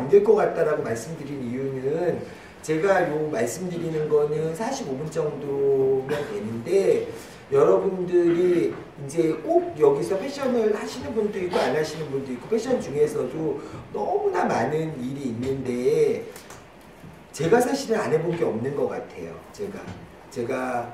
안 될 것 같다라고 말씀드린 이유는 제가 요 말씀드리는 거는 45분 정도면 되는데 여러분들이 이제 꼭 여기서 패션을 하시는 분도 있고 안 하시는 분도 있고 패션 중에서도 너무나 많은 일이 있는데 제가 사실은 안 해본 게 없는 것 같아요. 제가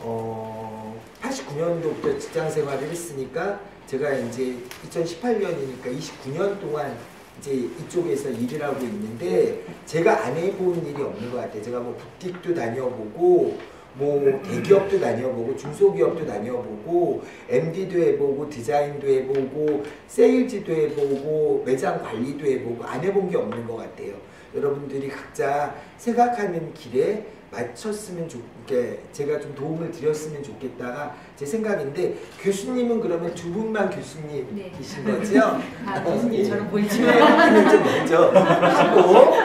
89년도부터 직장 생활을 했으니까 제가 이제 2018년이니까 29년 동안 이제 이쪽에서 일을 하고 있는데 제가 안 해본 일이 없는 것 같아요. 제가 뭐 부틱도 다녀보고 뭐 대기업도 다녀보고 중소기업도 다녀보고 MD도 해보고 디자인도 해보고 세일즈도 해보고 매장 관리도 해보고 안 해본 게 없는 것 같아요. 여러분들이 각자 생각하는 길에 맞췄으면 좋게 제가 좀 도움을 드렸으면 좋겠다가 제 생각인데 교수님은 그러면 두 분만 교수님이신 거죠? 교수님처럼 보이지만 좀 먼저 하고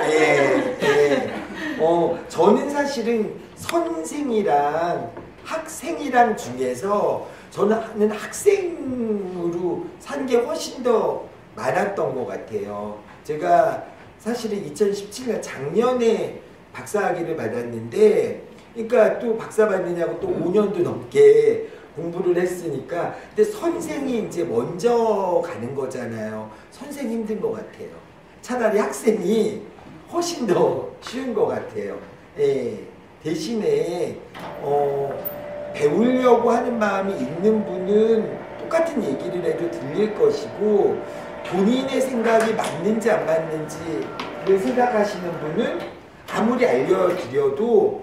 저는 사실은 선생이랑 학생이랑 중에서 저는 학생으로 산 게 훨씬 더 많았던 것 같아요. 제가 사실은 2017년 작년에 박사학위를 받았는데 그러니까 또 박사 받느냐고 또 5년도 넘게 공부를 했으니까 근데 선생이 이제 먼저 가는 거잖아요. 선생 힘든 것 같아요. 차라리 학생이 훨씬 더 쉬운 것 같아요. 예. 대신에 배우려고 하는 마음이 있는 분은 똑같은 얘기를 해도 들릴 것이고 본인의 생각이 맞는지 안 맞는지를 생각하시는 분은 아무리 알려드려도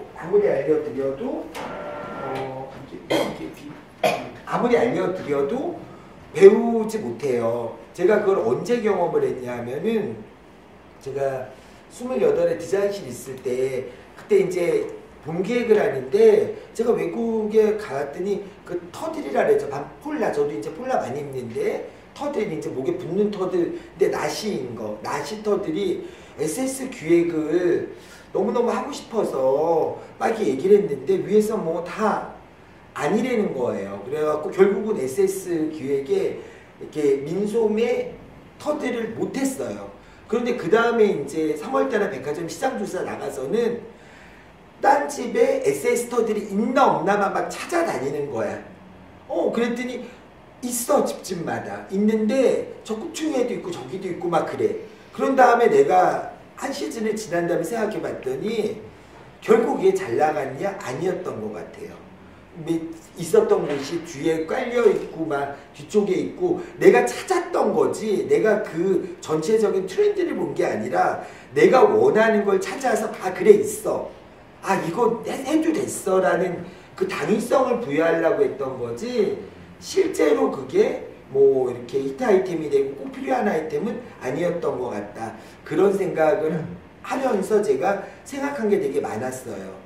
배우지 못해요. 제가 그걸 언제 경험을 했냐 하면은 제가 28에 디자인실 있을 때 그때 이제 봄 기획을 하는데 제가 외국에 갔더니 그 터들이라 그랬죠. 폴라 저도 이제 폴라 많이 입는데 터들이 이제 목에 붙는 터들 근데 나시인 거 나시 터들이 SS 기획을 너무너무 하고 싶어서 막 이렇게 얘기를 했는데 위에서 뭐 다 아니라는 거예요. 그래갖고 결국은 SS 기획에 이렇게 민소매 터들을 못했어요. 그런데 그 다음에 이제 3월달에 백화점 시장조사 나가서는 딴 집에 SS 터들이 있나 없나만 막 찾아다니는 거야. 그랬더니 있어 집집마다 있는데 저 꼭충이에도 있고 저기도 있고 막 그래. 그런 다음에 내가 한 시즌을 지난 다음에 생각해 봤더니 결국 이게 잘 나갔냐? 아니었던 것 같아요. 있었던 곳이 뒤에 깔려 있고 막 뒤쪽에 있고 내가 찾았던 거지 내가 그 전체적인 트렌드를 본 게 아니라 내가 원하는 걸 찾아서 그래 있어. 이거 해도 됐어 라는 그 당위성을 부여하려고 했던 거지 실제로 그게 뭐 이렇게 히트 아이템이 되고 꼭 필요한 아이템은 아니었던 것 같다. 그런 생각을 하면서 제가 생각한 게 되게 많았어요.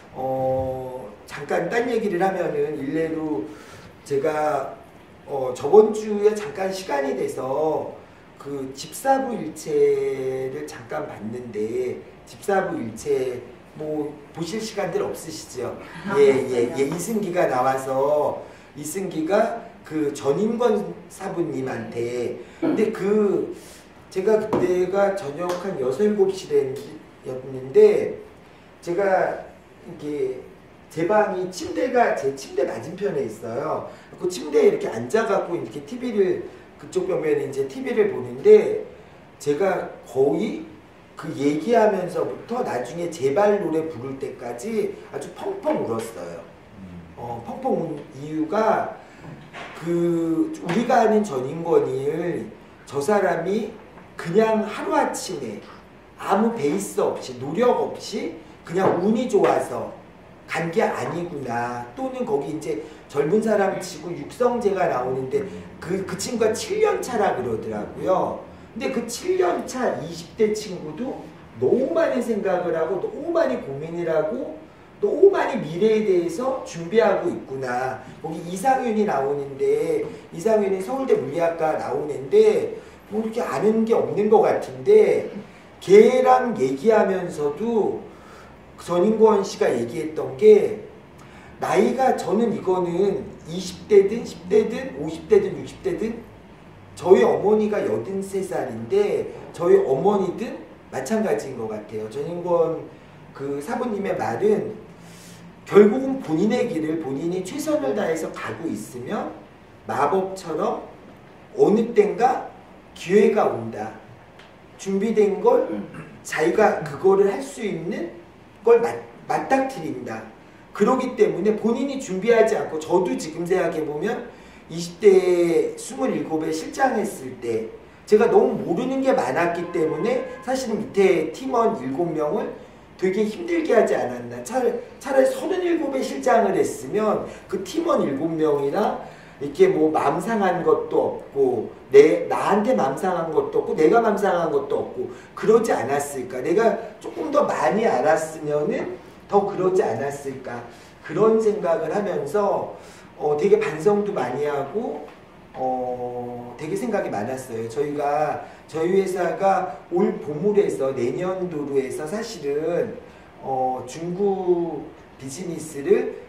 잠깐 딴 얘기를 하면은 일례로 제가 저번 주에 잠깐 시간이 돼서 그 집사부 일체를 잠깐 봤는데 집사부 일체 뭐 보실 시간들 없으시죠? 예, 이승기가 나와서 이승기가 그 전인권 사부님한테 근데 제가 그때가 저녁 한 6, 7시였는데 제가 이게 제 방이 침대가 제 침대 맞은편에 있어요. 그 침대에 이렇게 앉아갖고 이렇게 TV를 그쪽 벽면에 이제 TV를 보는데 제가 거의 그 얘기하면서부터 나중에 제발 노래 부를 때까지 아주 펑펑 울었어요. 펑펑 운 이유가 우리가 아는 전인권을 저 사람이 그냥 하루아침에 아무 베이스 없이 노력 없이 그냥 운이 좋아서 간 게 아니구나. 또는 거기 이제 젊은 사람 치고 육성재가 나오는데 그 친구가 7년 차라 그러더라고요. 근데 그 7년 차 20대 친구도 너무 많이 생각을 하고 너무 많이 고민을 하고 너무 많이 미래에 대해서 준비하고 있구나. 거기 이상윤이 나오는데 이상윤이 서울대 물리학과 나오는데 뭐 이렇게 아는 게 없는 것 같은데 걔랑 얘기하면서도 전인권 씨가 얘기했던 게 나이가 저는 이거는 20대든 10대든 50대든 60대든 저희 어머니가 83살인데 저희 어머니든 마찬가지인 것 같아요. 전인권 그 사부님의 말은 결국은 본인의 길을 본인이 최선을 다해서 가고 있으면 마법처럼 어느 땐가 기회가 온다. 준비된 걸 자기가 그거를 할 수 있는 걸 맞닥뜨린다. 그러기 때문에 본인이 준비하지 않고, 저도 지금 생각해보면 20대 27에 실장했을 때 제가 너무 모르는 게 많았기 때문에 사실은 밑에 팀원 7명을 되게 힘들게 하지 않았나. 차라리 37에 실장을 했으면 그 팀원 7명이나 이렇게 뭐 맘 상한 것도 없고 나한테 맘 상한 것도 없고 내가 맘 상한 것도 없고 그러지 않았을까. 내가 조금 더 많이 알았으면은 더 그러지 않았을까. 그런 생각을 하면서 되게 반성도 많이 하고 되게 생각이 많았어요. 저희 회사가 올 봄으로 내년도로 해서 사실은 중국 비즈니스를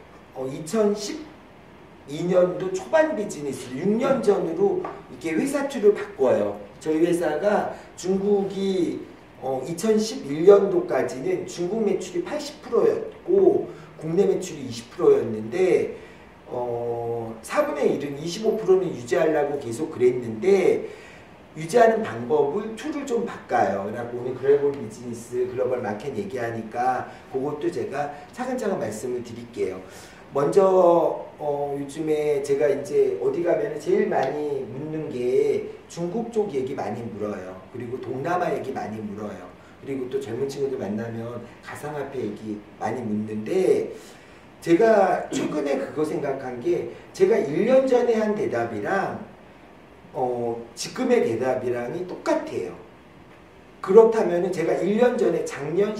2012년도 초반 비즈니스를 6년 전으로 이렇게 회사투를 바꿔요. 저희 회사가 중국이 2011년도까지는 중국 매출이 80%였고 국내 매출이 20%였는데 4분의 1은 25%는 유지하려고 계속 그랬는데 유지하는 방법을 툴을 좀 바꿔요. 그래갖고 오늘 글로벌 비즈니스, 글로벌 마켓 얘기하니까 그것도 제가 차근차근 말씀을 드릴게요. 먼저 요즘에 제가 이제 어디 가면 제일 많이 묻는 게 중국 쪽 얘기 많이 물어요. 그리고 동남아 얘기 많이 물어요. 그리고 또 젊은 친구들 만나면 가상화폐 얘기 많이 묻는데 제가 최근에 그거 생각한 게 제가 1년 전에 한 대답이랑 지금의 대답이랑이 똑같아요. 그렇다면 제가 1년 전에 재작년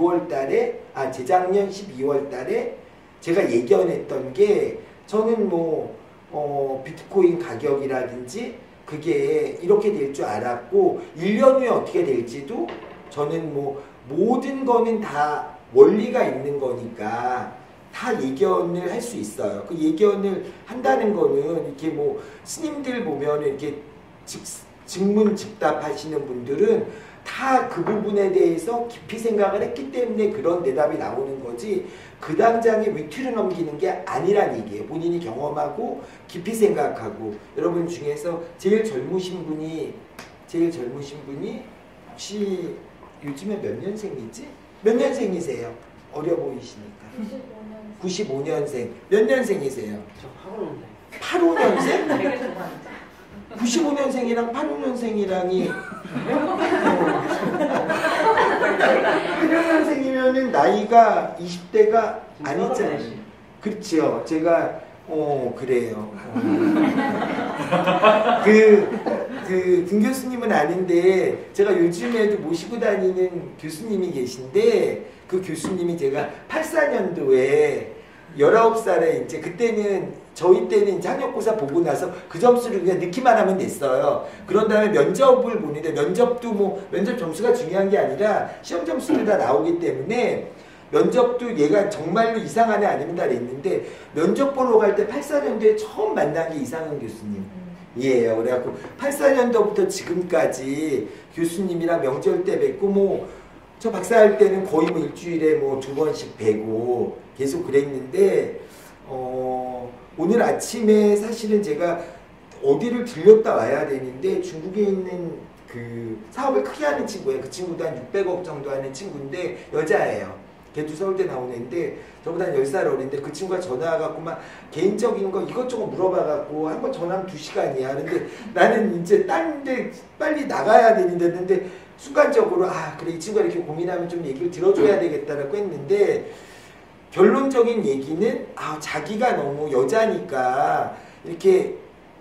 12월 달에 제가 예견했던 게 저는 비트코인 가격이라든지 그게 이렇게 될 줄 알았고 1년 후에 어떻게 될지도 저는 모든 거는 다 원리가 있는 거니까 다 예견을 할 수 있어요. 그 예견을 한다는 거는 이렇게 스님들 보면 이렇게 즉문즉답 하시는 분들은 다 그 부분에 대해서 깊이 생각을 했기 때문에 그런 대답이 나오는 거지 그 당장에 위트를 넘기는 게 아니란 얘기예요. 본인이 경험하고 깊이 생각하고. 여러분 중에서 제일 젊으신 분이 혹시 요즘에 몇 년생이지? 몇 년생이세요? 어려 보이시니까. 95년생. 몇 년생이세요? 저 85년생. 85년생? 95년생이랑 85년생이랑이 85년생이면은 나이가 20대가 아니잖아요. 그렇죠. 제가 그래요. 금 교수님은 아닌데 제가 요즘에도 모시고 다니는 교수님이 계신데 그 교수님이 제가 84년도에 19살에 이제 그때는 저희 때는 이제 학력고사 보고 나서 그 점수를 그냥 넣기만 하면 됐어요. 그런 다음에 면접을 보는데 면접도 면접 점수가 중요한 게 아니라 시험 점수도 다 나오기 때문에 면접도 얘가 정말로 이상한 애 아니면 다 냈는데 면접 보러 갈 때 84년도에 처음 만난 게 이상은 교수님이에요. 그래갖고 84년도부터 지금까지 교수님이랑 명절 때 뵙고 저 박사할 때는 거의 일주일에 2번씩 뵈고 계속 그랬는데 오늘 아침에 사실은 제가 어디를 들렸다 와야 되는데 중국에 있는 그 사업을 크게 하는 친구예요. 그 친구도 한 600억 정도 하는 친구인데 여자예요. 걔도 서울대 나온 애인데 저보다 한 10살 어린데 그 친구가 전화 와갖고 막 개인적인 거 이것저것 물어봐갖고 한 번 전화하면 2시간이야. 근데 나는 이제 딴 데 빨리 나가야 되는데 근데 순간적으로 그래 이 친구가 이렇게 고민하면 좀 얘기를 들어줘야 되겠다라고 했는데 결론적인 얘기는 자기가 너무 여자니까 이렇게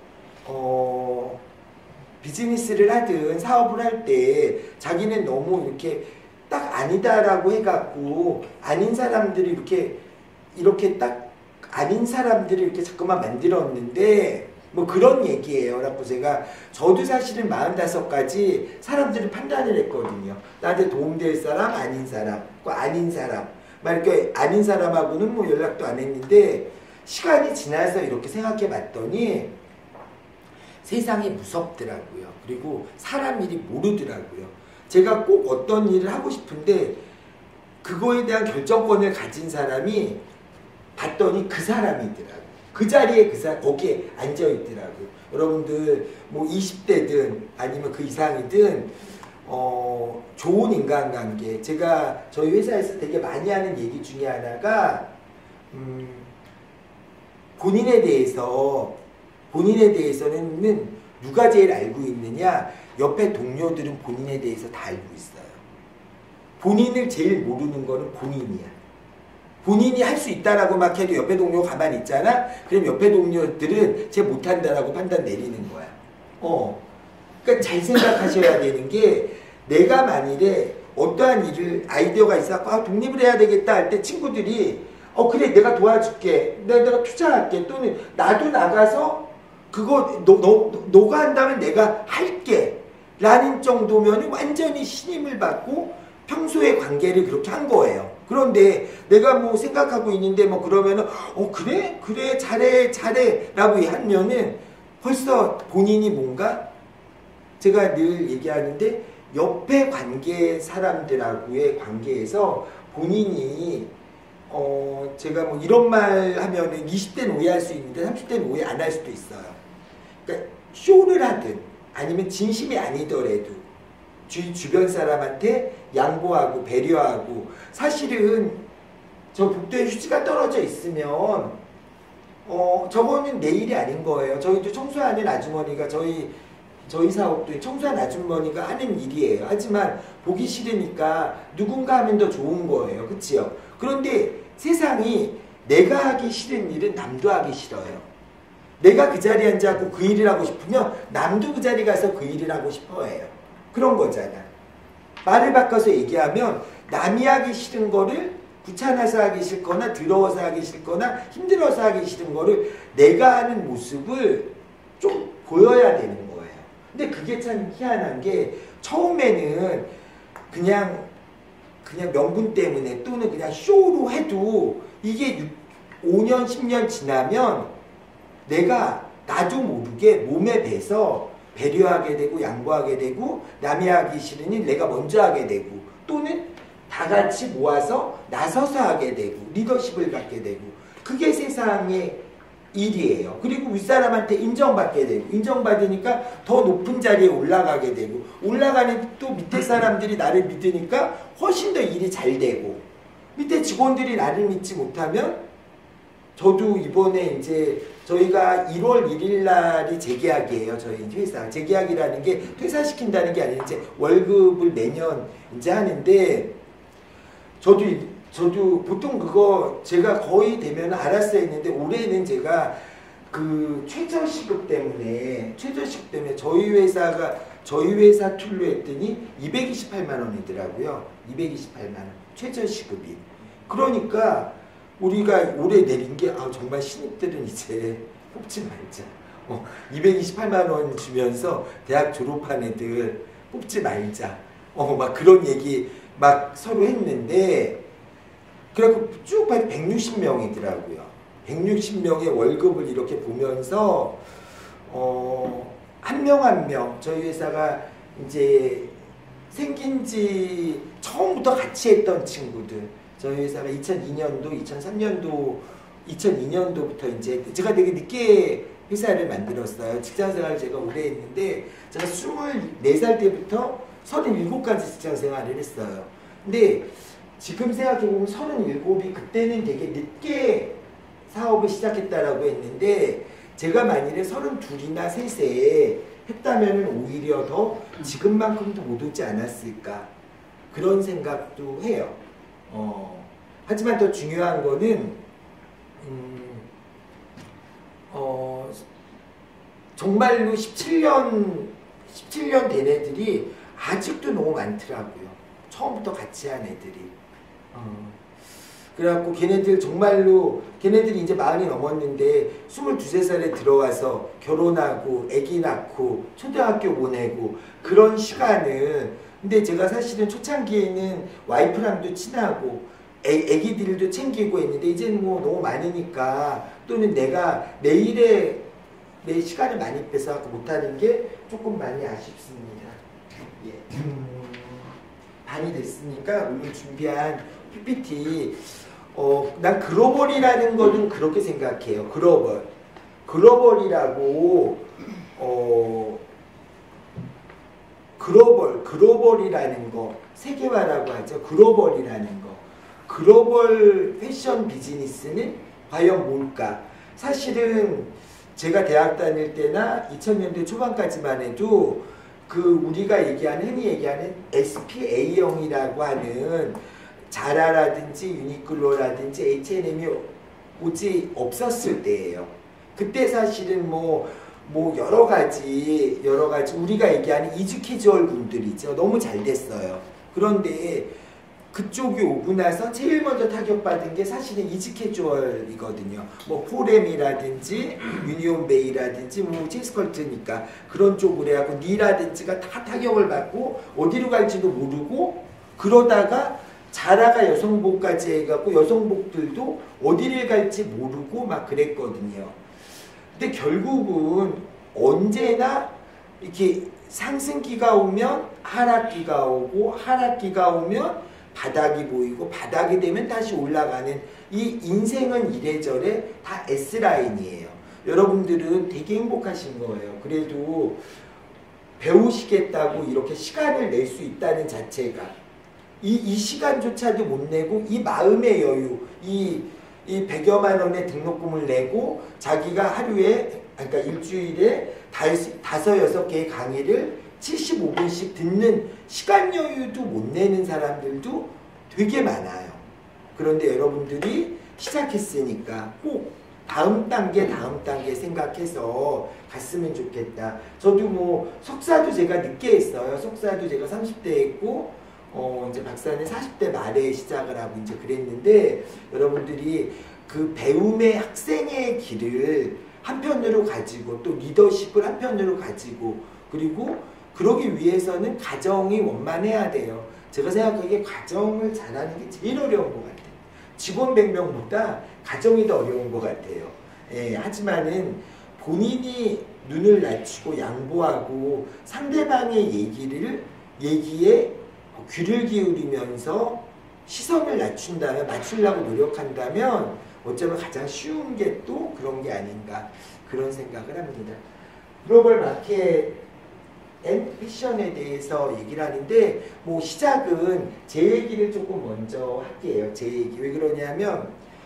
비즈니스를 하든 사업을 할 때 자기는 너무 이렇게 딱 아니다라고 해갖고 아닌 사람들이 이렇게 딱 아닌 사람들을 이렇게 자꾸만 만들었는데 그런 얘기예요. 그래갖고 저도 사실은 45까지 사람들을 판단을 했거든요. 나한테 도움될 사람, 아닌 사람, 아닌 사람. 이렇게 아닌 사람하고는 연락도 안 했는데 시간이 지나서 이렇게 생각해 봤더니 세상이 무섭더라고요. 그리고 사람 일이 모르더라고요. 제가 꼭 어떤 일을 하고 싶은데 그거에 대한 결정권을 가진 사람이 봤더니 그 사람이더라고. 그 자리에 거기에 앉아 있더라고. 여러분들 뭐 20대든 아니면 그 이상이든 좋은 인간관계. 제가 저희 회사에서 되게 많이 하는 얘기 중에 하나가 본인에 대해서는 누가 제일 알고 있느냐? 옆에 동료들은 본인에 대해서 다 알고 있어요. 본인을 제일 모르는 거는 본인이야. 본인이 할 수 있다라고 막 해도 옆에 동료 가만히 있잖아? 그럼 옆에 동료들은 쟤 못한다라고 판단 내리는 거야. 그러니까 잘 생각하셔야 되는 게 내가 만일에 어떠한 일을 아이디어가 있어서 독립을 해야 되겠다 할 때 친구들이 그래 내가 도와줄게. 내가 투자할게. 또는 나도 나가서 그거 너가 한다면 내가 할게. 라는 정도면 완전히 신임을 받고 평소의 관계를 그렇게 한 거예요. 그런데 내가 뭐 생각하고 있는데 뭐 그러면은 그래 잘해 라고 하면은 벌써 본인이 뭔가 제가 늘 얘기하는데 옆에 관계 사람들하고의 관계에서 본인이 제가 뭐 이런 말 하면은 20대는 오해할 수 있는데 30대는 오해 안 할 수도 있어요. 그러니까 쇼를 하든 아니면 진심이 아니더라도 주변 사람한테 양보하고 배려하고 사실은 저 복도에 휴지가 떨어져 있으면 저거는 내 일이 아닌 거예요. 저희도 청소하는 아주머니가 저희 사업도 청소하는 아주머니가 하는 일이에요. 하지만 보기 싫으니까 누군가 하면 더 좋은 거예요. 그치요? 그런데 세상이 내가 하기 싫은 일은 남도 하기 싫어요. 내가 그 자리에 앉아서 그 일을 하고 싶으면 남도 그 자리에 가서 그 일을 하고 싶어 해요. 그런 거잖아. 말을 바꿔서 얘기하면 남이 하기 싫은 거를 귀찮아서 하기 싫거나 더러워서 하기 싫거나 힘들어서 하기 싫은 거를 내가 하는 모습을 좀 보여야 되는 거예요. 근데 그게 참 희한한 게 처음에는 그냥 명분 때문에 또는 그냥 쇼로 해도 이게 5년 10년 지나면 내가 나도 모르게 몸에 배서 배려하게 되고 양보하게 되고 남이 하기 싫은 일 내가 먼저 하게 되고 또는 다 같이 모아서 나서서 하게 되고 리더십을 갖게 되고 그게 세상의 일이에요. 그리고 윗사람한테 인정받게 되고 인정받으니까 더 높은 자리에 올라가게 되고 올라가는 또 밑에 사람들이 나를 믿으니까 훨씬 더 일이 잘 되고 밑에 직원들이 나를 믿지 못하면 저도 이번에 이제 저희가 1월 1일 날이 재계약이에요. 저희 회사. 재계약이라는 게 퇴사시킨다는 게 아니라 이제 월급을 매년 이제 하는데 저도 보통 그거 제가 거의 되면 알았어야 했는데 올해는 제가 그 최저시급 때문에 저희 회사 툴로 했더니 228만 원이더라고요. 228만 원. 최저시급이. 그러니까 우리가 올해 내린 게 정말 신입들은 이제 뽑지 말자. 228만 원 주면서 대학 졸업한 애들 뽑지 말자. 막 그런 얘기 막 서로 했는데 그래갖고 쭉 봐도 160명이더라고요. 160명의 월급을 이렇게 보면서 한 명 한 명 저희 회사가 이제 생긴 지 처음부터 같이 했던 친구들 저희 회사가 2002년도, 2002년도부터 이제 제가 되게 늦게 회사를 만들었어요. 직장생활을 제가 오래 했는데 제가 24살 때부터 37까지 직장생활을 했어요. 근데 지금 생각해보면 37이 그때는 되게 늦게 사업을 시작했다라고 했는데 제가 만일에 32이나 3세에 했다면 오히려 더 지금만큼도 못 오지 않았을까 그런 생각도 해요. 하지만 더 중요한 거는 정말로 17년 된 애들이 아직도 너무 많더라고요. 처음부터 같이 한 애들이. 그래갖고 걔네들이 이제 40이 넘었는데 22~23살에 들어와서 결혼하고 애기 낳고 초등학교 보내고 그런 시간은 근데 제가 사실은 초창기에는 와이프랑도 친하고 애기들도 챙기고 했는데 이제는 뭐 너무 많으니까 또는 내가 내 시간을 많이 뺏어갖고 못하는 게 조금 많이 아쉽습니다. 예. 반이 됐으니까 오늘 준비한 PPT 난 글로벌이라는 거는 그렇게 생각해요. 글로벌이라고 글로벌이라는 거 세계화라고 하죠. 글로벌이라는 거. 글로벌 패션 비즈니스는 과연 뭘까? 사실은 제가 대학 다닐 때나 2000년대 초반까지만 해도 우리가 흔히 얘기하는 SPA형이라고 하는 자라라든지 유니클로라든지 H&M이 오지 없었을 때예요. 그때 사실은 여러 가지 우리가 얘기하는 이즈 캐주얼 군들이죠. 너무 잘 됐어요. 그런데 그쪽이 오고 나서 제일 먼저 타격받은 게 사실은 이즈 캐주얼이거든요. 포렘이라든지 유니온베이라든지 체스컬트니까 그런 쪽으로 해갖고 니라든지가 다 타격을 받고 어디로 갈지도 모르고 그러다가 자라가 여성복까지 해갖고 여성복들도 어디를 갈지 모르고 막 그랬거든요. 근데 결국은 언제나 이렇게 상승기가 오면 하락기가 오고 하락기가 오면 바닥이 보이고 바닥이 되면 다시 올라가는 이 인생은 이래저래 다 S라인이에요. 여러분들은 되게 행복하신 거예요. 그래도 배우시겠다고 이렇게 시간을 낼 수 있다는 자체가 이 시간조차도 못 내고 이 마음의 여유 이 100여만 원의 등록금을 내고 자기가 하루에 그러니까 일주일에 5, 6개의 강의를 75분씩 듣는 시간 여유도 못 내는 사람들도 되게 많아요. 그런데 여러분들이 시작했으니까 꼭 다음 단계 생각해서 갔으면 좋겠다. 저도 석사도 제가 늦게 했어요. 석사도 제가 30대 했고 이제 박사는 40대 말에 시작을 하고 이제 그랬는데 여러분들이 그 배움의 학생의 길을 한편으로 가지고 또 리더십을 한편으로 가지고 그리고 그러기 위해서는 가정이 원만해야 돼요. 제가 생각하기에 가정을 잘하는 게 제일 어려운 것 같아요. 직원 100명보다 가정이 더 어려운 것 같아요. 하지만은 본인이 눈을 낮추고 양보하고 상대방의 얘기에 귀를 기울이면서 시선을 맞추려고 노력한다면 어쩌면 가장 쉬운 게 또 그런 게 아닌가 그런 생각을 합니다. 글로벌 마켓 앤 패션에 대해서 얘기를 하는데 시작은 제 얘기를 조금 먼저 할게요. 제 얘기 왜 그러냐면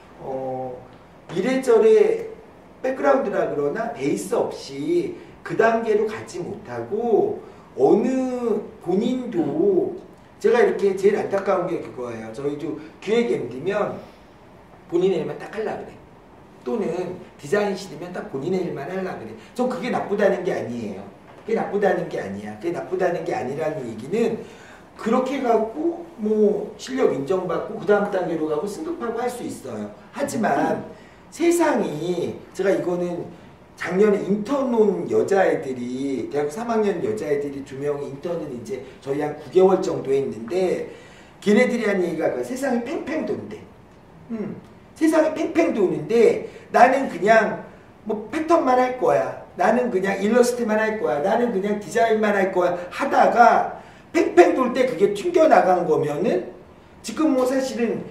이래저래 백그라운드라 그러나 베이스 없이 그 단계로 가지 못하고 어느 본인도 제가 이렇게 제일 안타까운 게 그거예요. 저희도 기획 MD면 본인의 일만 딱 하려고 그래. 또는 디자인실이면 딱 본인의 일만 하려고 그래. 전 그게 나쁘다는 게 아니에요. 그게 나쁘다는 게 아니야. 그게 나쁘다는 게 아니라는 얘기는 그렇게 갖고 실력 인정받고 그 다음 단계로 가고 승급하고 할 수 있어요. 하지만 세상이 제가 이거는 작년에 인턴 온 여자애들이 대학교 3학년 여자애들이 2명이 인턴을 이제 저희 한 9개월 정도 했는데 걔네들이 한 얘기가 세상이 팽팽 돈대. 세상이 팽팽 도는데 나는 그냥 패턴만 할 거야. 나는 그냥 일러스트만 할 거야. 나는 그냥 디자인만 할 거야. 하다가 팽팽 돌 때 그게 튕겨나간 거면은 지금 사실은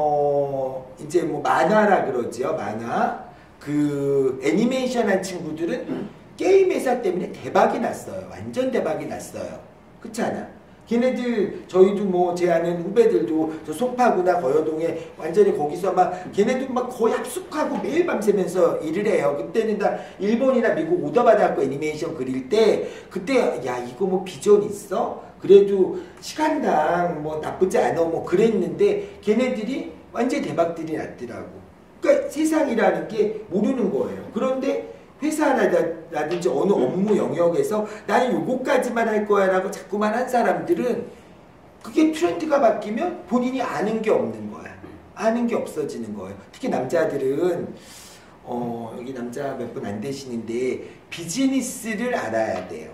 이제 만화라 그러지요. 만화. 그 애니메이션 한 친구들은 게임 회사 때문에 대박이 났어요. 완전 대박이 났어요. 그렇지 않아? 걔네들 저희도 제 아는 후배들도 저 송파구나 거여동에 완전히 거기서 걔네들 거의 합숙하고 매일 밤새면서 일을 해요. 그때는 다 일본이나 미국 오더 받아갖고 애니메이션 그릴 때 그때 야 이거 비전 있어? 그래도 시간당 나쁘지 않아 그랬는데 걔네들이 완전 대박들이 났더라고. 그러니까 세상이라는 게 모르는 거예요. 그런데 회사라든지 어느 업무 영역에서 나는 요거까지만 할 거야 라고 자꾸만 한 사람들은 그게 트렌드가 바뀌면 본인이 아는 게 없는 거야. 아는 게 없어지는 거예요. 특히 남자들은 여기 남자 몇 분 안 되시는데 비즈니스를 알아야 돼요.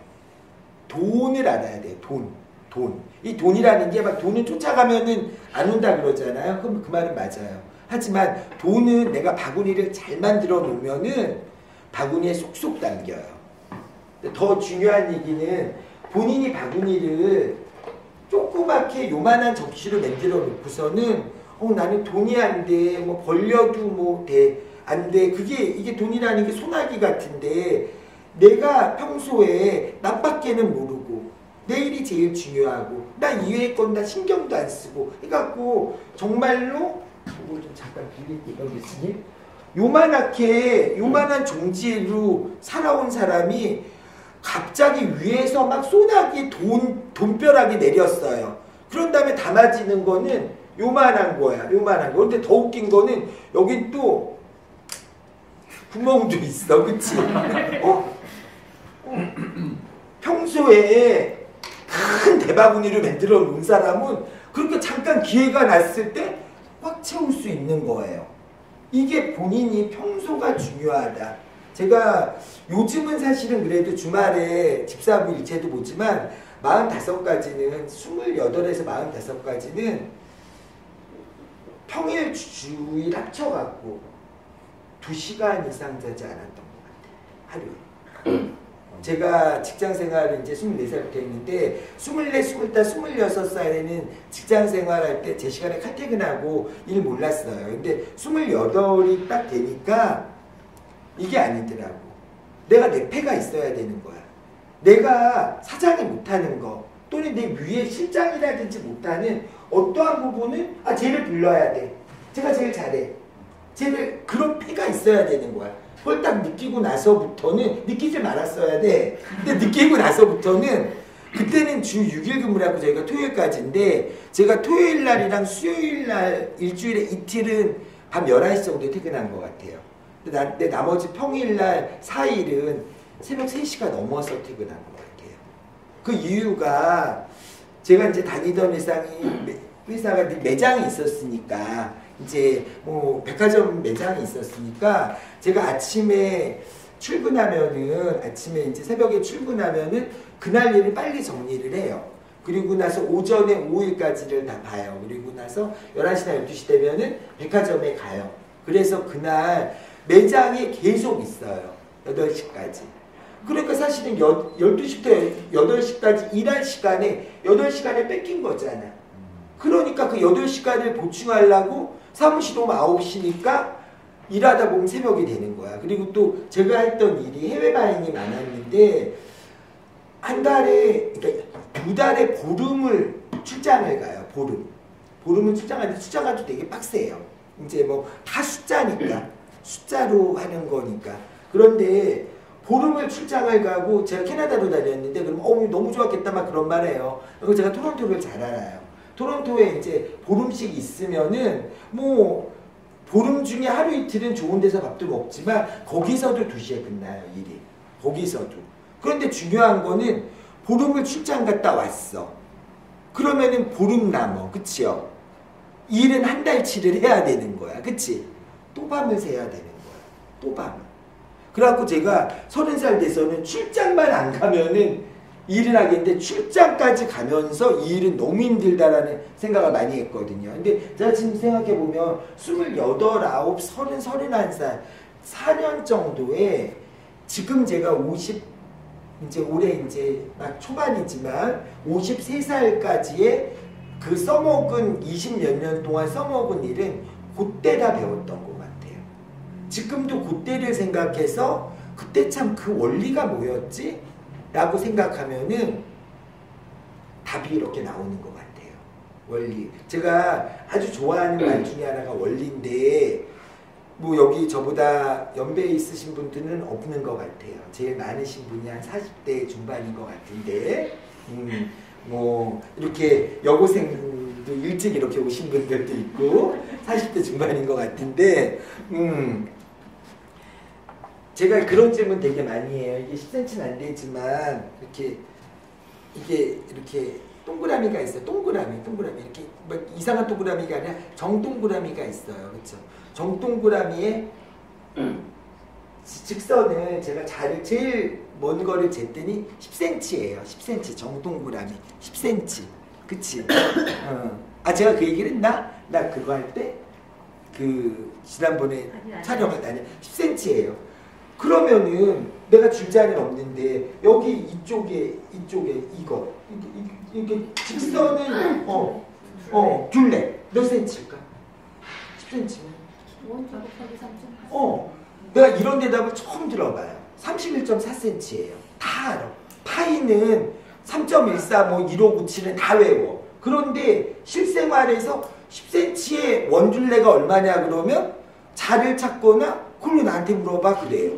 돈을 알아야 돼요. 돈. 이 돈이라는 게 돈을 쫓아가면은 안 온다 그러잖아요. 그럼 그 말은 맞아요. 하지만 돈은 내가 바구니를 잘 만들어 놓으면은 바구니에 쏙쏙 담겨요. 더 중요한 얘기는 본인이 바구니를 조그맣게 요만한 접시를 만들어 놓고서는 나는 돈이 안 돼. 뭐 벌려도 뭐 안 돼. 이게 돈이라는 게 소나기 같은데 내가 평소에 나밖에는 모르고 내일이 제일 중요하고 나 이외의 건 다 신경도 안 쓰고 해갖고 정말로 이거 좀 잠깐 빌릴게요. 교수님. 요만한 종지로 살아온 사람이 갑자기 위에서 막 소나기 돈벼락이 내렸어요. 그런 다음에 담아지는 거는 요만한 거야. 요만한 거. 근데 더 웃긴 거는 여긴 또 구멍도 있어. 그치? 평소에 큰 대바구니를 만들어 놓은 사람은 그렇게 잠깐 기회가 났을 때 꽉 채울 수 있는 거예요. 이게 본인이 평소가 중요하다. 제가 요즘은 사실은 그래도 주말에 집사부 일체도 보지만 45가지는 28에서 45가지는 평일 주일 합쳐갖고 2시간 이상 자지 않았던 것 같아요. 하루에. 제가 직장 생활을 이제 24살부터 했는데 24, 25, 26살에는 직장 생활할 때 제 시간에 칼퇴근하고 일 몰랐어요. 근데 28이 딱 되니까 이게 아니더라고. 내가 내 패가 있어야 되는 거야. 내가 사장이 못하는 거 또는 내 위에 실장이라든지 못하는 어떠한 부분은 쟤를 불러야 돼. 제가 제일 잘해. 쟤를 그런 패가 있어야 되는 거야. 그걸 딱 느끼고 나서부터는 느끼지 말았어야 돼. 근데 느끼고 나서부터는 그때는 주 6일 근무를 하고 저희가 토요일까지인데 제가 토요일 날이랑 수요일 날 일주일에 이틀은 밤 11시 정도에 퇴근한 것 같아요. 근데 나머지 평일날 4일은 새벽 3시가 넘어서 퇴근한 것 같아요. 그 이유가 제가 이제 다니던 회사가 매장이 있었으니까 이제 뭐 백화점 매장이 있었으니까 제가 아침에 이제 새벽에 출근하면은 그날 일을 빨리 정리를 해요. 그리고 나서 오전에 5일까지를 다 봐요. 그리고 나서 11시나 12시 되면은 백화점에 가요. 그래서 그날 매장에 계속 있어요. 8시까지. 그러니까 사실은 12시부터 8시까지 일할 시간에 8시간을 뺏긴 거잖아. 그러니까 그 8시간을 보충하려고 사무실 오면 9시니까 일하다 보면 새벽이 되는 거야. 그리고 또 제가 했던 일이 해외 바잉이 많았는데 한 달에, 그러니까 2달에 보름을 출장을 가요. 보름을 출장하는데 출장가도 되게 빡세요. 이제 뭐 다 숫자니까. 숫자로 하는 거니까. 그런데 보름을 출장을 가고 제가 캐나다로 다녔는데 그럼 너무 좋았겠다 막 그런 말 해요. 그리고 제가 토론토를 잘 알아요. 토론토에 이제 보름씩 있으면은 뭐 보름 중에 하루 이틀은 좋은 데서 밥도 먹지만 거기서도 2시에 끝나요. 일이. 거기서도. 그런데 중요한 거는 보름을 출장 갔다 왔어. 그러면은 보름 남어. 그치요? 일은 한 달치를 해야 되는 거야. 그치? 또 밤을 새야 되는 거야. 또 밤을. 그래갖고 제가 30살 돼서는 출장만 안 가면은 일을 하겠는데 출장까지 가면서 이 일은 너무 힘들다라는 생각을 많이 했거든요. 근데 제가 지금 생각해보면 28, 9, 30, 31살 4년 정도에 지금 제가 이제 올해 이제 막 초반이지만 53살까지의 그 써먹은 20몇 년 동안 써먹은 일은 그때 다 배웠던 것 같아요. 지금도 그때를 생각해서 그때 참 그 원리가 뭐였지? 라고 생각하면은 답이 이렇게 나오는 것 같아요. 원리. 제가 아주 좋아하는 말 중에 하나가 원리인데 뭐 여기 저보다 연배 있으신 분들은 없는 것 같아요. 제일 많으신 분이 한 40대 중반인 것 같은데 뭐 이렇게 여고생도 일찍 이렇게 오신 분들도 있고 40대 중반인 것 같은데 제가 그런 질문 되게 많이 해요. 이게 10cm는 안 되지만 이렇게 동그라미가 있어요. 동그라미 이렇게 뭐 이상한 동그라미가 아니라 정동그라미가 있어요. 그렇죠? 정동그라미에 직선을 제가 제일 먼 거를 쟀더니 10cm예요. 10cm 정동그라미 10cm. 그치? 제가 그 얘기를 했나? 나 그거 할 때 지난번에 촬영할 때 10cm예요. 그러면은 내가 줄자는 없는데 여기 이쪽에 이거 이게 직선은 둘레 몇 센치일까? 10cm면? 내가 이런 대답을 처음 들어봐요. 31.4cm예요. 다 알아. 파이는 3.14, 뭐 1597은 다 외워. 그런데 실생활에서 10cm의 원둘레가 얼마냐 그러면 자를 찾거나 그걸로 나한테 물어봐 그래요.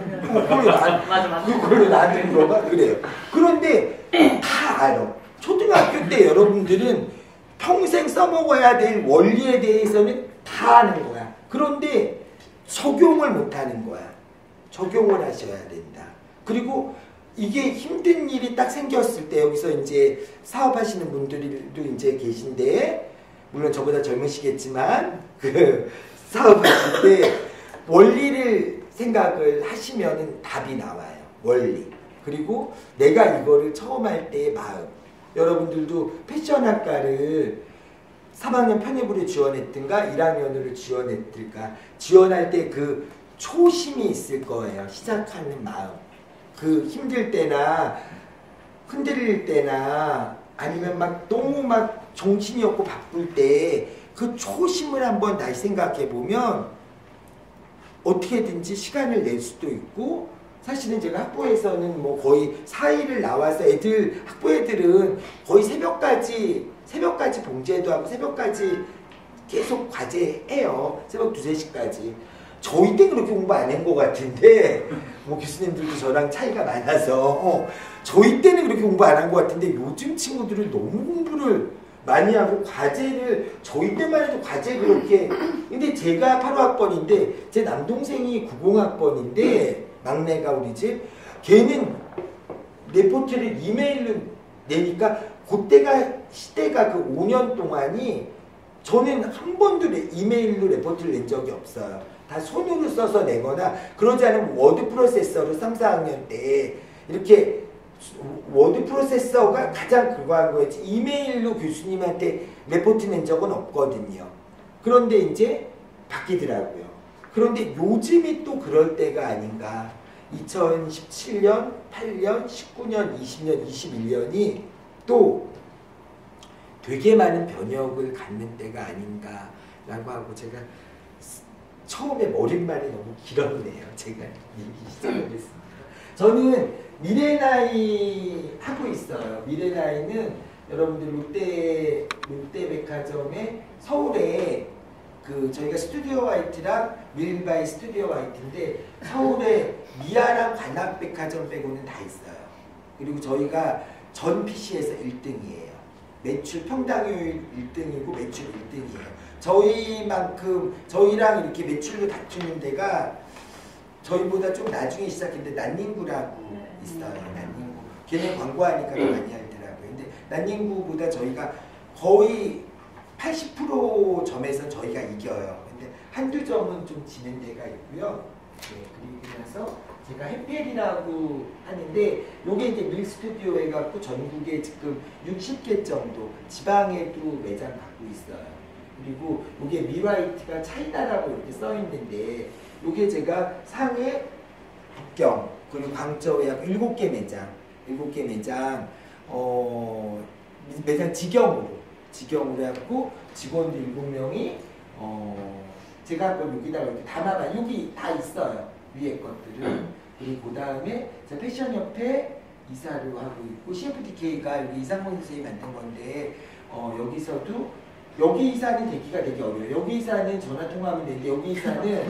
그걸로 나한테 물어봐 그래요. 그런데 다 알아. 초등학교 때 여러분들은 평생 써먹어야 될 원리에 대해서는 다 아는 거야. 그런데 적용을 못 하는 거야. 적용을 하셔야 된다. 그리고 이게 힘든 일이 딱 생겼을 때 여기서 이제 사업하시는 분들도 이제 계신데 물론 저보다 젊으시겠지만 그 사업하실 때 원리를 생각을 하시면은 답이 나와요. 원리. 그리고 내가 이거를 처음 할 때의 마음. 여러분들도 패션학과를 3학년 편입으로 지원했든가 1학년으로 지원했든가 지원할 때 그 초심이 있을 거예요. 시작하는 마음. 그 힘들 때나 흔들릴 때나 아니면 막 너무 막 정신이 없고 바쁠 때 그 초심을 한번 다시 생각해 보면 어떻게든지 시간을 낼 수도 있고 사실은 제가 학부에서는 뭐 거의 4일을 나와서 학부 애들은 거의 새벽까지 봉제도 하고 새벽까지 계속 과제해요. 새벽 2, 3시까지. 저희 때 그렇게 공부 안 한 것 같은데 뭐 교수님들도 저랑 차이가 많아서 저희 때는 그렇게 공부 안 한 것 같은데 요즘 친구들은 너무 공부를 많이 하고 과제를 저희 때만 해도 과제 그렇게 근데 제가 8호학번인데 제 남동생이 90학번인데 막내가 우리 집 걔는 레포트를 이메일로 내니까 그때가 시대가 그 5년 동안이 저는 한 번도 이메일로 레포트를 낸 적이 없어요. 다 손으로 써서 내거나 그러지 않으면 워드 프로세서로 3, 4학년 때 이렇게 워드 프로세서가 가장 그거 한 거였지 이메일로 교수님한테 레포트 낸 적은 없거든요. 그런데 이제 바뀌더라고요. 그런데 요즘이 또 그럴 때가 아닌가. 2017년, 8년, 19년, 20년, 21년이 또 되게 많은 변혁을 갖는 때가 아닌가라고 하고 제가 처음에 머릿말이 너무 길었네요. 제가 얘기 시작을 했습니다. 저는 미래나이 하고 있어요. 미래나이는 여러분들 롯데백화점에 서울에 그 저희가 스튜디오 화이트랑 밀바이 스튜디오 화이트인데 서울에 미아랑 관악백화점 빼고는 다 있어요. 그리고 저희가 전 PC에서 1등이에요. 매출 평당효율 1등이고 매출 1등이에요. 저희랑 이렇게 매출로 다투는 데가 저희보다 좀 나중에 시작했는데 난닝구라고 있어요. 난닝구. 걔네 광고하니까 많이 하더라고요. 근데 난닝구보다 저희가 거의 80% 점에서 저희가 이겨요. 근데 한두 점은 좀 지는 데가 있고요. 네, 그리고 나서 제가 해펠이라고 하는데 요게 이제 밀스튜디오 해갖고 전국에 지금 60개 정도 지방에도 매장 갖고 있어요. 그리고 요게 미화이트가 차이나라고 이렇게 써 있는데 요게 제가 상해, 북경, 그리고 광저우에 약 7개 매장, 7개 매장, 매장 직영으로 해갖고 직원들 7명이, 제가 그걸 여기다가 이렇게 담아봐. 여기 다 있어요. 위에 것들을. 그리고 그 다음에 제가 패션협회 이사를 하고 있고, CFDK가 여기 이상문 선생님이 만든 건데, 여기서도 여기 이사는 되기가 되게 어려워요. 여기 이사는 전화 통화하면 되는데 여기 이사는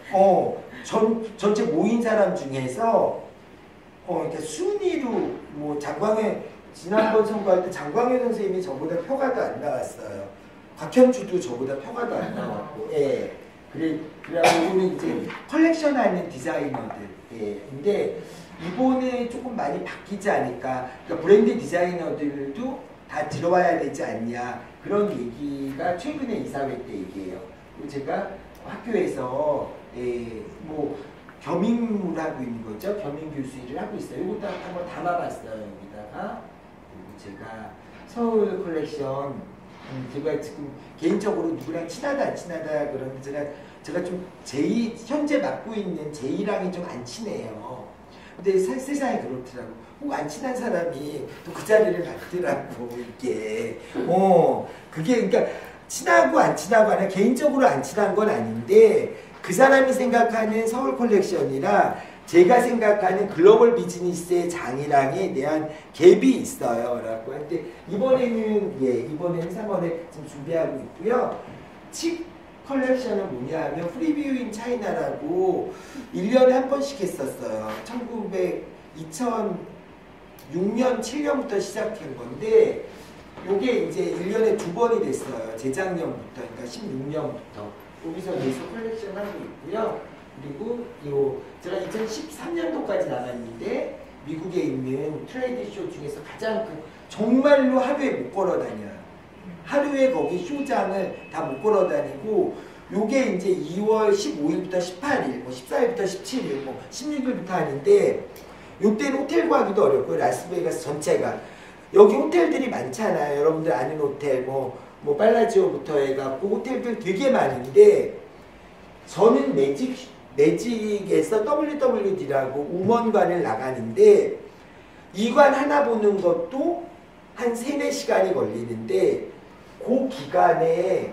전체 모인 사람 중에서 그러니까 순위로 뭐 장광현 지난번 선거할 때 장광현 선생님이 저보다 표가도 안 나왔어요. 곽현주도 저보다 표가도 안 나왔고, 예. 그래가지고 이제 컬렉션하는 디자이너들. 예. 근데 이번에 조금 많이 바뀌지 않을까. 그러니까 브랜드 디자이너들도 다 들어와야 되지 않냐. 그런 얘기가 최근에 이사회 때 얘기해요. 그리고 제가 학교에서 뭐 겸임을 하고 있는 거죠. 겸임 교수 일을 하고 있어요. 이것도 한번 담아봤어요. 여기다가. 그리고 제가 서울 컬렉션 제가 지금 개인적으로 누구랑 친하다 안 친하다 그러는데 제가 좀 현재 맡고 있는 제이랑이 좀 안 친해요. 근데 세상에 그렇더라고. 꼭 안 친한 사람이 또 그 자리를 갖더라고, 이게. 그게, 그러니까, 친하고 안 친하고 아니라 개인적으로 안 친한 건 아닌데, 그 사람이 생각하는 서울 콜렉션이라 제가 생각하는 글로벌 비즈니스의 장이랑에 대한 갭이 있어요. 라고 하는데, 이번에는 3월에 지금 준비하고 있고요. 칙 컬렉션은 뭐냐 하면 프리뷰인 차이나라고 1년에 한 번씩 했었어요. 2006년, 7년부터 시작한 건데 요게 이제 1년에 2번이 됐어요. 재작년부터, 그러니까 16년부터 거기서 계속 컬렉션 하고 있고요. 그리고 제가 2013년도까지 나갔는데 미국에 있는 트레이드 쇼 중에서 가장 정말로 하루에 못 걸어 다녀요. 하루에 거기 쇼장을 다 못 걸어 다니고 요게 이제 2월 15일부터 18일, 14일부터 17일, 16일부터 하는데 요때는 호텔 구하기도 어렵고요. 라스베이거스 전체가 여기 호텔들이 많잖아요. 여러분들 아는 호텔 팔라지오부터 해갖고 호텔들 되게 많은데 저는 매직에서 WWD라고 우먼관을 나가는데 이 관 하나 보는 것도 한 3-4시간이 걸리는데 그 기간에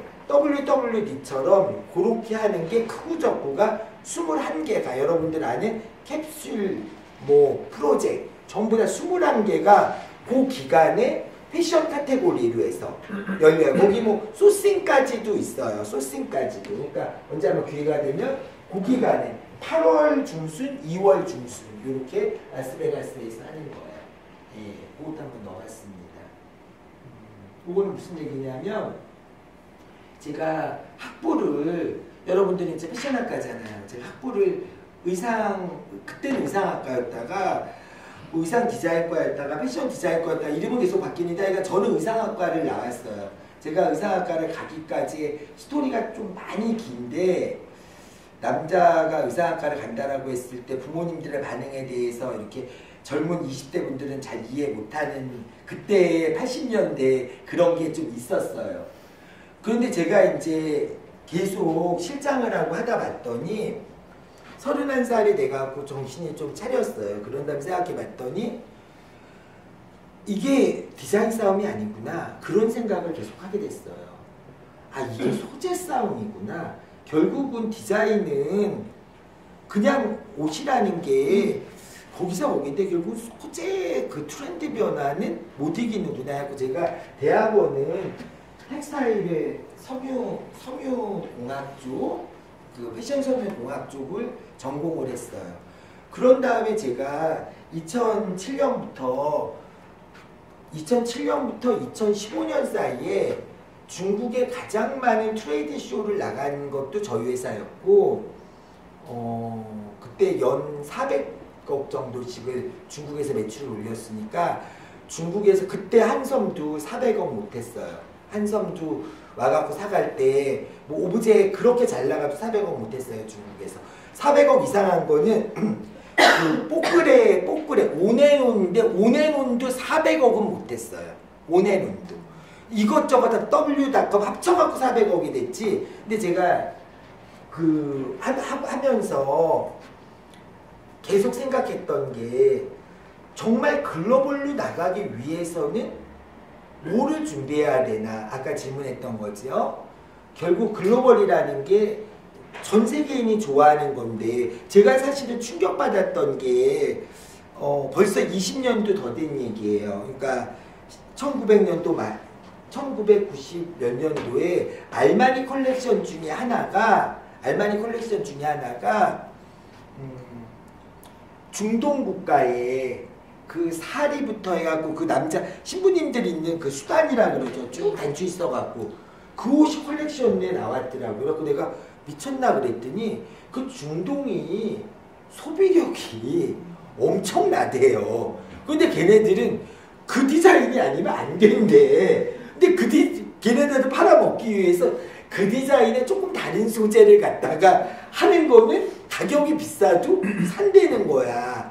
WWD처럼 그렇게 하는 게 크고 적고가 21개가 여러분들 아는 캡슐 프로젝트 전부 다 21개가 그 기간에 패션 카테고리로 해서 열려요. 거기 소싱까지도 있어요. 소싱까지도. 그러니까 언제 한번 기회가 되면 그 기간에 8월 중순, 2월 중순 이렇게 라스베가스에서 하는 거예요. 예, 그것도 한번 넣어봤습니다. 이거는 무슨 얘기냐면 제가 학부를 여러분들이 이제 패션학과잖아요. 제가 학부를 그때는 의상학과였다가 의상 디자인과였다가 패션 디자인과였다가 이름은 계속 바뀌는데 그러니까 저는 의상학과를 나왔어요. 제가 의상학과를 가기까지 스토리가 좀 많이 긴데 남자가 의상학과를 간다라고 했을 때 부모님들의 반응에 대해서 이렇게 젊은 20대 분들은 잘 이해 못하는 그때 80년대 그런 게 좀 있었어요. 그런데 제가 이제 계속 실장을 하고 하다 봤더니 31살이 돼갖고 정신이 좀 차렸어요. 그런 다음에 생각해 봤더니 이게 디자인 싸움이 아니구나. 그런 생각을 계속 하게 됐어요. 아, 이게 소재 싸움이구나. 결국은 디자인은 그냥 옷이라는 게 거기서 거긴데 결국 소재 그 트렌드 변화는 못 이기는구나 하고 제가 대학원은 텍스타일의 섬유공학 쪽, 그 패션 섬유공학 쪽을 전공을 했어요. 그런 다음에 제가 2007년부터 2015년 사이에 중국에 가장 많은 트레이드 쇼를 나간 것도 저희 회사였고, 그때 연 400억 정도씩을 중국에서 매출을 올렸으니까 중국에서 그때 한섬도 400억 못했어요. 한섬도 와갖고 사갈 때 오브제 그렇게 잘 나가도 400억 못했어요. 중국에서 400억 이상한 거는 그 뽀끄레 오네논인데 오네논도 400억은 못했어요. 오네논도 이것저것 다 W.com 합쳐갖고 400억이 됐지. 근데 제가 하면서 계속 생각했던 게 정말 글로벌로 나가기 위해서는 뭐를 준비해야 되나 아까 질문했던 거죠. 결국 글로벌이라는 게 전 세계인이 좋아하는 건데 제가 사실은 충격받았던 게 벌써 20년도 더 된 얘기예요. 그러니까 1900년도 말 1990 몇 년도에 알마니 컬렉션 중에 하나가 중동 국가에 그 사리부터 해갖고 그 남자 신부님들 있는 그 수단이라 그러죠. 쭉 단추 있어갖고 그 옷이 컬렉션에 나왔더라고요. 그래서 내가 미쳤나 그랬더니 그 중동이 소비력이 엄청나대요. 근데 걔네들은 그 디자인이 아니면 안 된대. 근데 걔네들도 팔아먹기 위해서 그 디자인에 조금 다른 소재를 갖다가 하는 거는 가격이 비싸도 산다는 거야.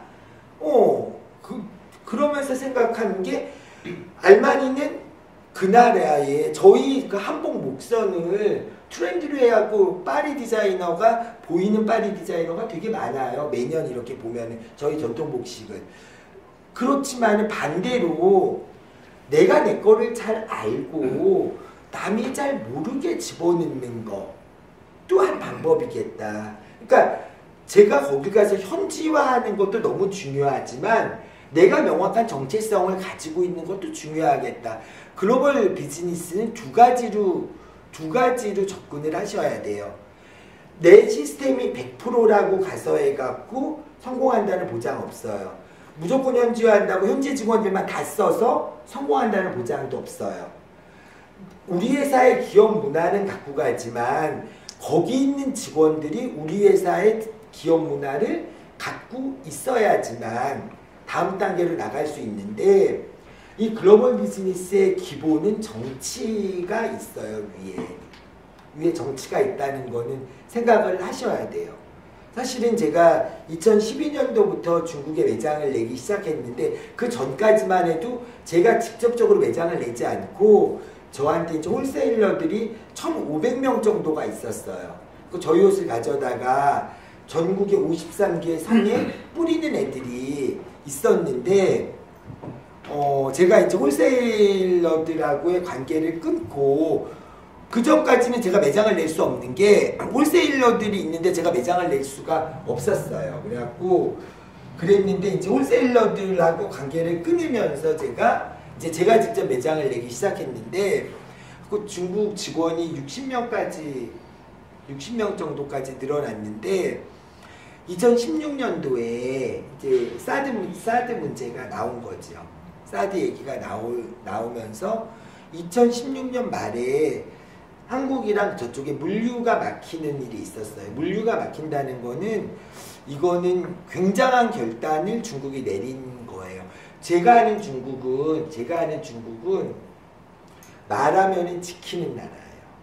그러면서 생각하는 게 알마니는 그 나라에 저희 그 한복 목선을 트렌드로 해갖고 파리 디자이너가 보이는 파리 디자이너가 되게 많아요. 매년 이렇게 보면은 저희 전통복식은. 그렇지만 반대로 내가 내 거를 잘 알고 남이 잘 모르게 집어넣는 거 또한 방법이겠다. 그러니까 제가 거기 가서 현지화하는 것도 너무 중요하지만 내가 명확한 정체성을 가지고 있는 것도 중요하겠다. 글로벌 비즈니스는 두 가지로 접근을 하셔야 돼요. 내 시스템이 100%라고 가서 해갖고 성공한다는 보장 없어요. 무조건 현지화한다고 현지 직원들만 다 써서 성공한다는 보장도 없어요. 우리 회사의 기업 문화는 갖고 가지만 거기 있는 직원들이 우리 회사의 기업 문화를 갖고 있어야지만 다음 단계로 나갈 수 있는데 이 글로벌 비즈니스의 기본은 정치가 있어요. 위에 정치가 있다는 거는 생각을 하셔야 돼요. 사실은 제가 2012년도부터 중국에 매장을 내기 시작했는데 그 전까지만 해도 제가 직접적으로 매장을 내지 않고 저한테 이제 홀세일러들이 1,500명 정도가 있었어요. 저희 옷을 가져다가 전국의 53개 성에 뿌리는 애들이 있었는데 제가 이제 홀세일러들하고의 관계를 끊고 그 전까지는 제가 매장을 낼 수 없는 게 홀세일러들이 있는데 제가 매장을 낼 수가 없었어요. 그래갖고 그랬는데 이제 홀세일러들하고 관계를 끊으면서 제가 직접 매장을 내기 시작했는데 그 중국 직원이 60명 정도까지 늘어났는데 2016년도에 이제 사드 문제가 나온 거죠. 사드 얘기가 나오면서 2016년 말에 한국이랑 저쪽에 물류가 막히는 일이 있었어요. 물류가 막힌다는 거는 이거는 굉장한 결단을 중국이 내린 거예요. 제가 아는 중국은 말하면은 지키는 나라예요.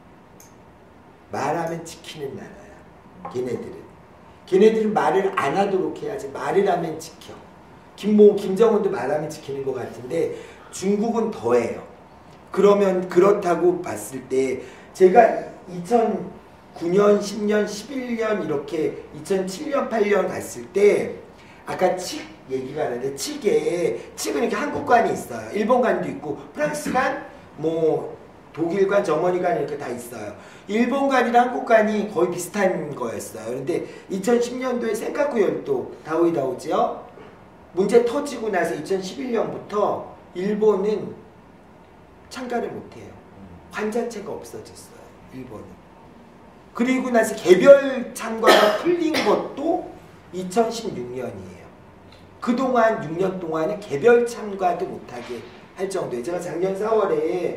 말하면 지키는 나라야. 걔네들은 말을 안 하도록 해야지. 말을 하면 지켜. 김정은도 말하면 지키는 것 같은데 중국은 더해요. 그러면 그렇다고 봤을 때 제가 2009년, 10년, 11년 이렇게 2007년, 8년 갔을 때 아까 칡 얘기가 나는데 칡은 이렇게 한국관이 있어요. 일본관도 있고 프랑스관, 뭐 독일관, 저머니관 이렇게 다 있어요. 일본관이랑 한국관이 거의 비슷한 거였어요. 그런데 2010년도에 센카쿠 열도 다오이다오지요. 문제 터지고 나서 2011년부터 일본은 참가를 못해요. 관 자체가 없어졌어요. 일본은. 그리고 나서 개별 참가가 풀린 것도 2016년이에요. 그동안 6년 동안은 개별 참가도 못하게 할 정도예요. 제가 작년 4월에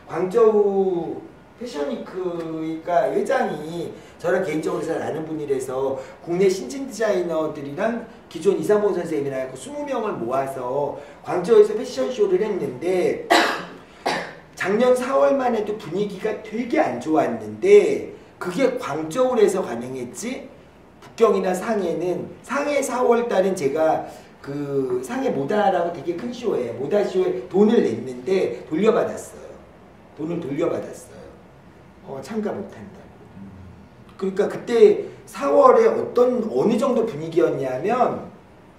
광저우 패션위크가 회장이 저랑 개인적으로 잘 아는 분이라서 국내 신진 디자이너들이랑 기존 이상봉 선생님이랑 20명을 모아서 광저우에서 패션쇼를 했는데 작년 4월만 해도 분위기가 되게 안 좋았는데 그게 광저우에서 가능했지 북경이나 상해는 상해 4월 달은 제가 그 상해 모다라고 되게 큰 쇼예요. 모다쇼에 돈을 냈는데 돌려받았어요. 돈을 돌려받았어요. 참가 못한다고. 그러니까 그때 4월에 어느 정도 분위기였냐면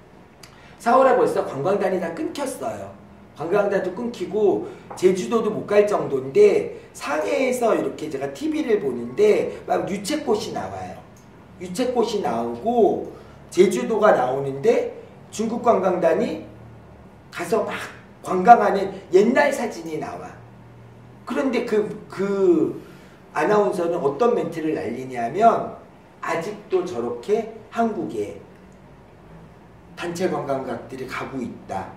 4월에 벌써 관광단이 다 끊겼어요. 관광단도 끊기고 제주도도 못 갈 정도인데 상해에서 이렇게 제가 TV를 보는데 막 유채꽃이 나와요. 유채꽃이 나오고 제주도가 나오는데 중국 관광단이 가서 막 관광하는 옛날 사진이 나와. 그런데 그 아나운서는 어떤 멘트를 날리냐면 아직도 저렇게 한국에 단체 관광객들이 가고 있다.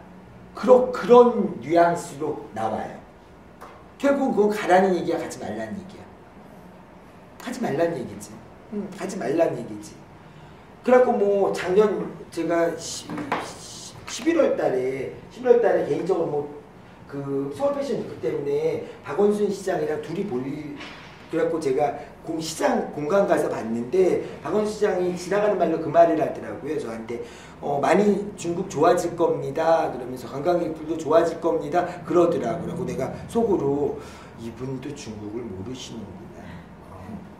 그런 뉘앙스로 나와요. 결국 그건 가라는 얘기야, 가지 말라는 얘기야. 가지 말라는 얘기지. 가지 말라는 얘기지. 그래갖고 뭐 작년 제가 11월 달에 개인적으로 뭐 그 서울 패션 위크 때문에 박원순 시장이랑 둘이 그래갖고 제가 시장 공간 가서 봤는데 박원순 시장이 지나가는 말로 그 말을 하더라고요. 저한테 많이 중국 좋아질 겁니다. 그러면서 관광객들도 좋아질 겁니다. 그러더라고요. 그리고 내가 속으로 이분도 중국을 모르시는구나.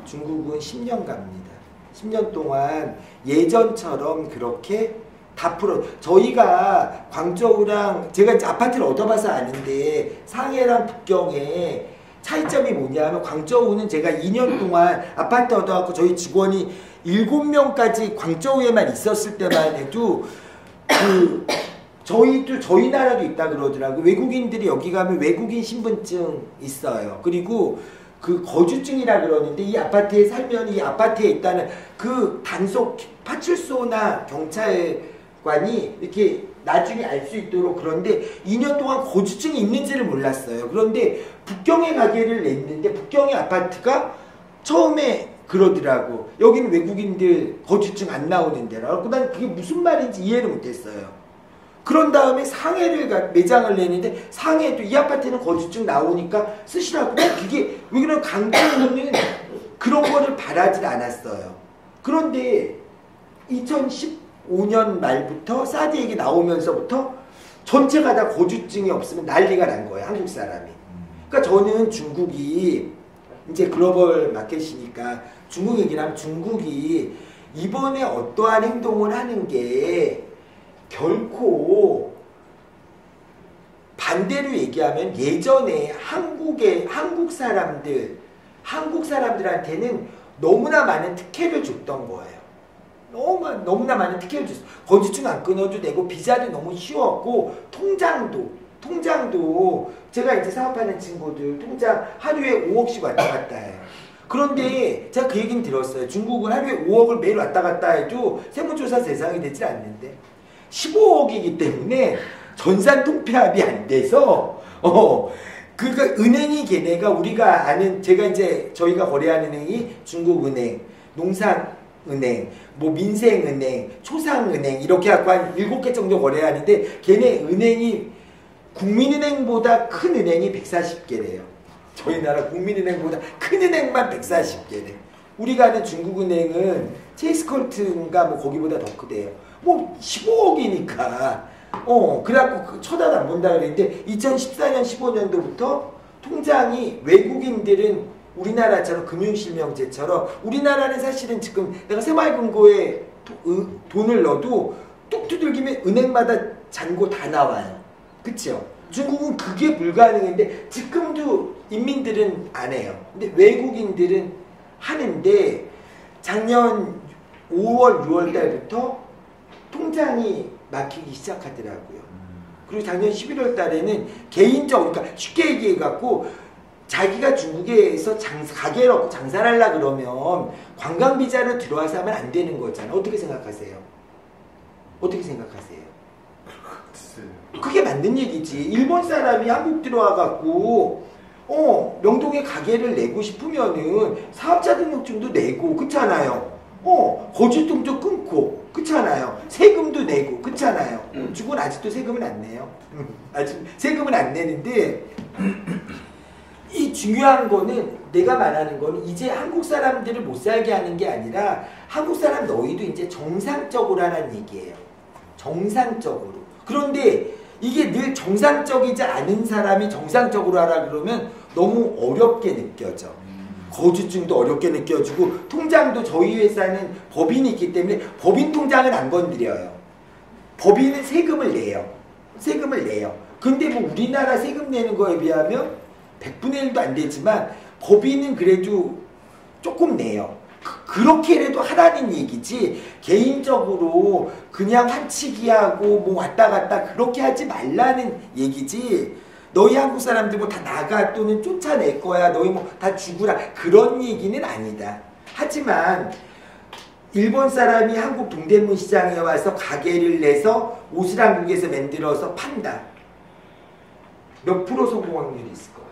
중국은 10년 갑니다. 10년 동안 예전처럼 그렇게 다 풀어. 저희가 광저우랑 제가 이제 아파트를 얻어봐서 아는데 상해랑 북경에 차이점이 뭐냐면 광저우는 제가 2년 동안 아파트 얻어갖고 저희 직원이 7명까지 광저우에만 있었을 때만 해도 저희 나라도 있다 그러더라고. 외국인들이 여기 가면 외국인 신분증 있어요. 그리고 그 거주증이라 그러는데 이 아파트에 살면 이 아파트에 있다는 그 단속 파출소나 경찰관이 이렇게 나중에 알 수 있도록. 그런데 2년 동안 거주증이 있는지를 몰랐어요. 그런데 북경에 가게를 냈는데 북경의 아파트가 처음에 그러더라고. 여기는 외국인들 거주증 안 나오는 데라고. 난 그게 무슨 말인지 이해를 못했어요. 그런 다음에 상해를 매장을 내는데 상해도 이 아파트는 거주증 나오니까 쓰시라고. 그게 왜 그러면 강북은 그런 거를 바라질 않았어요. 그런데 2015년 말부터 사드 얘기 나오면서부터 전체가 다 거주증이 없으면 난리가 난 거예요. 한국 사람이. 그러니까 저는 중국이 이제 글로벌 마켓이니까 중국 얘기를 하면 중국이 이번에 어떠한 행동을 하는 게 결코 반대로 얘기하면 예전에 한국 사람들한테는 너무나 많은 특혜를 줬던 거예요. 너무나 많은 특혜를 줬어요. 거주증 안 끊어도 되고 비자도 너무 쉬웠고 통장도 제가 이제 사업하는 친구들 통장 하루에 5억씩 왔다 갔다 해요. 그런데 제가 그 얘기는 들었어요. 중국은 하루에 5억을 매일 왔다 갔다 해도 세무조사 대상이 되질 않는데 15억이기 때문에 전산 통폐합이 안 돼서 그러니까 은행이 걔네가 우리가 아는 제가 이제 저희가 거래하는 은행이 중국은행, 농산은행, 뭐 민생은행, 초상은행 이렇게 갖고 한 7개 정도 거래하는데 걔네 은행이 국민은행보다 큰 은행이 140개래요. 저희 나라 국민은행보다 큰 은행만 140개래. 우리가 아는 중국은행은 체이스컬트인가 뭐 거기보다 더 크대요. 뭐 15억이니까 그래갖고 쳐다도 안 본다 그랬는데 2014년 15년도부터 통장이 외국인들은 우리나라처럼 금융실명제처럼 우리나라는 사실은 지금 내가 새마을금고에 돈을 넣어도 뚝 두들기면 은행마다 잔고 다 나와요. 그쵸? 중국은 그게 불가능한데 지금도 인민들은 안 해요. 근데 외국인들은 하는데 작년 5월 6월 달부터 통장이 막히기 시작하더라고요. 그리고 작년 11월 달에는 개인적으로, 그러니까 쉽게 얘기해갖고 자기가 중국에서 가게를 얻고 장사를 하려고 그러면 관광비자로 들어와서 하면 안 되는 거잖아. 어떻게 생각하세요? 어떻게 생각하세요? 그게 맞는 얘기지. 일본 사람이 한국 들어와갖고 명동에 가게를 내고 싶으면은 사업자 등록증도 내고 그렇잖아요. 거주증도 끊고 그렇잖아요. 세금도 내고 그렇잖아요. 중국은 아직도 세금은 안 내요. 아직 세금은 안 내는데 이 중요한 거는 내가 말하는 거는 이제 한국 사람들을 못 살게 하는 게 아니라 한국 사람 너희도 이제 정상적으로 하라는 얘기예요. 정상적으로. 그런데 이게 늘 정상적이지 않은 사람이 정상적으로 하라 그러면 너무 어렵게 느껴져. 거주증도 어렵게 느껴지고 통장도 저희 회사는 법인이 있기 때문에 법인 통장은 안 건드려요. 법인은 세금을 내요. 세금을 내요. 근데 뭐 우리나라 세금 내는 거에 비하면 100분의 1도 안 되지만 법인은 그래도 조금 내요. 그렇게라도 하라는 얘기지 개인적으로 그냥 환치기하고 뭐 왔다 갔다 그렇게 하지 말라는 얘기지. 너희 한국 사람들 뭐 다 나가 또는 쫓아낼 거야 너희 뭐 다 죽으라 그런 얘기는 아니다. 하지만 일본 사람이 한국 동대문 시장에 와서 가게를 내서 옷을 한국에서 만들어서 판다. 몇 프로 성공 확률이 있을 것 같아?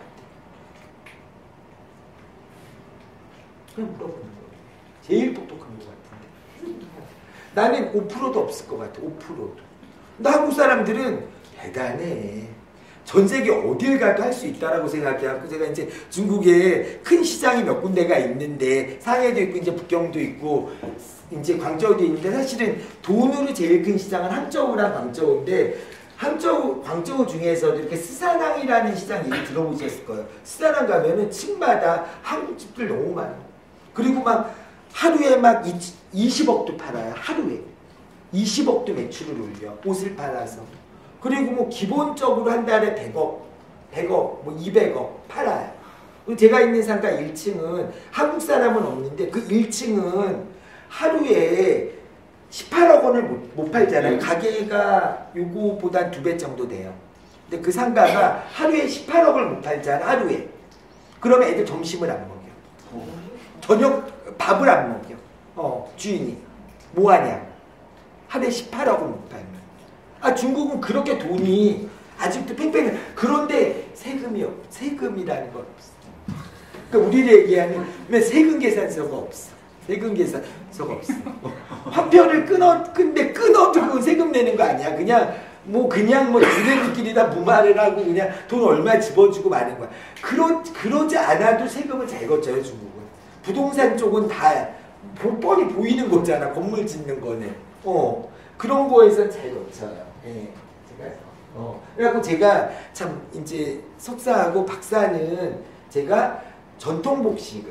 그냥 물어보는 거야. 제일 똑똑한 것 같은데. 나는 5%도 없을 것 같아. 5%도. 근데 한국 사람들은 대단해. 전 세계 어딜 가도 할 수 있다라고 생각해요. 제가 이제 중국에 큰 시장이 몇 군데가 있는데 상해도 있고 이제 북경도 있고 이제 광저우도 있는데 사실은 돈으로 제일 큰 시장은 항저우랑 광저우인데 광저우 중에서도 이렇게 스사낭이라는 시장 얘기 들어보셨을 거예요. 스사낭 가면은 층마다 한국집들 너무 많아요. 그리고 막 하루에 막 20억도 팔아요. 하루에 20억도 매출을 올려, 옷을 팔아서. 그리고 뭐 기본적으로 한 달에 100억 100억, 뭐 200억 팔아요. 그리고 제가 있는 상가 1층은 한국 사람은 없는데 그 1층은 하루에 18억 원을 못 팔잖아요. 가게가 요거보다 2배 정도 돼요. 근데 그 상가가 하루에 18억을 못 팔잖아, 하루에. 그러면 애들 점심을 안 먹여. 저녁 밥을 안 먹여. 주인이. 뭐하냐? 하루에 18억을 못 팔면. 아, 중국은 그렇게 돈이 아직도 팽팽해. 그런데 세금이라는 건 없어. 그러니까 우리를 얘기하는 세금 계산서가 없어. 세금 계산서가 없어. 화폐를 근데 끊어도 그건 세금 내는 거 아니야. 그냥 지네들끼리 다 무마를 하고 그냥 돈 얼마 집어주고 마는 거야. 그러지 않아도 세금을 잘 걷져요, 중국은. 부동산 쪽은 다 뻔히 보이는 거잖아, 건물 짓는 거는. 그런 거에서 잘 걷져요. 예. 그래갖고 제가 참 이제 석사하고 박사는 제가 전통복식을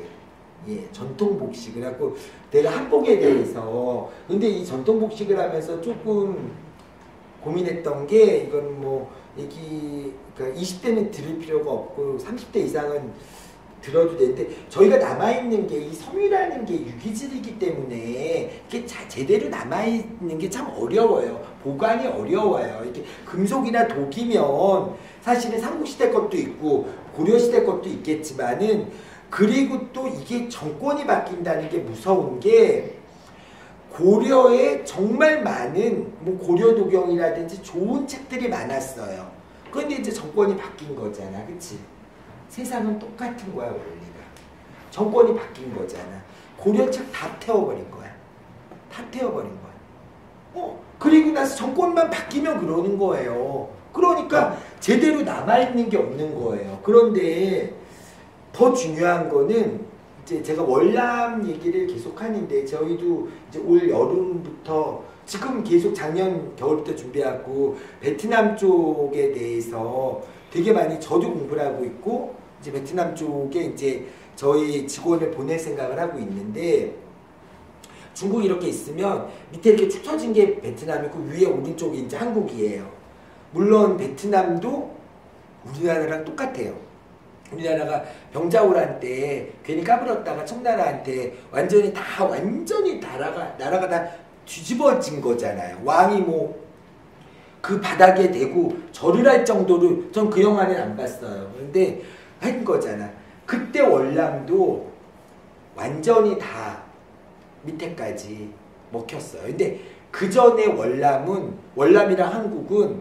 하고 내가 한복에 대해서 근데 이 전통복식을 하면서 조금 고민했던 게 이건 뭐 그러니까 20대는 들을 필요가 없고 30대 이상은 들어도 되는데 저희가 남아있는 게 이 섬이라는 게 유기질이기 때문에 이게 제대로 남아있는 게 참 어려워요. 보관이 어려워요. 이렇게 금속이나 독이면 사실은 삼국시대 것도 있고 고려시대 것도 있겠지만은 그리고 또 이게 정권이 바뀐다는 게 무서운 게 고려에 정말 많은 뭐 고려도경이라든지 좋은 책들이 많았어요. 그런데 이제 정권이 바뀐 거잖아. 그치? 세상은 똑같은 거야, 원리가. 정권이 바뀐 거잖아. 고려책 다 태워버린 거야. 다 태워버린 거야. 그리고 나서 정권만 바뀌면 그러는 거예요. 그러니까 제대로 남아있는 게 없는 거예요. 그런데 더 중요한 거는 이제 제가 월남 얘기를 계속 하는데 저희도 이제 올 여름부터 지금 계속 작년 겨울부터 준비하고 베트남 쪽에 대해서 되게 많이 저도 공부를 하고 있고 이제 베트남 쪽에 이제 저희 직원을 보낼 생각을 하고 있는데 중국이 이렇게 있으면 밑에 이렇게 축 처진 게 베트남이고 위에 오른쪽이 이제 한국이에요. 물론 베트남도 우리나라랑 똑같아요. 우리나라가 병자호란 때 괜히 까불었다가 청나라한테 완전히 나라가 다 뒤집어진 거잖아요. 왕이 뭐 그 바닥에 대고 절을 할 정도로 전 그 영화는 안 봤어요. 그런데 한 거잖아. 그때 월남도 완전히 다 밑에까지 먹혔어요. 근데 그 전에 월남이랑 한국은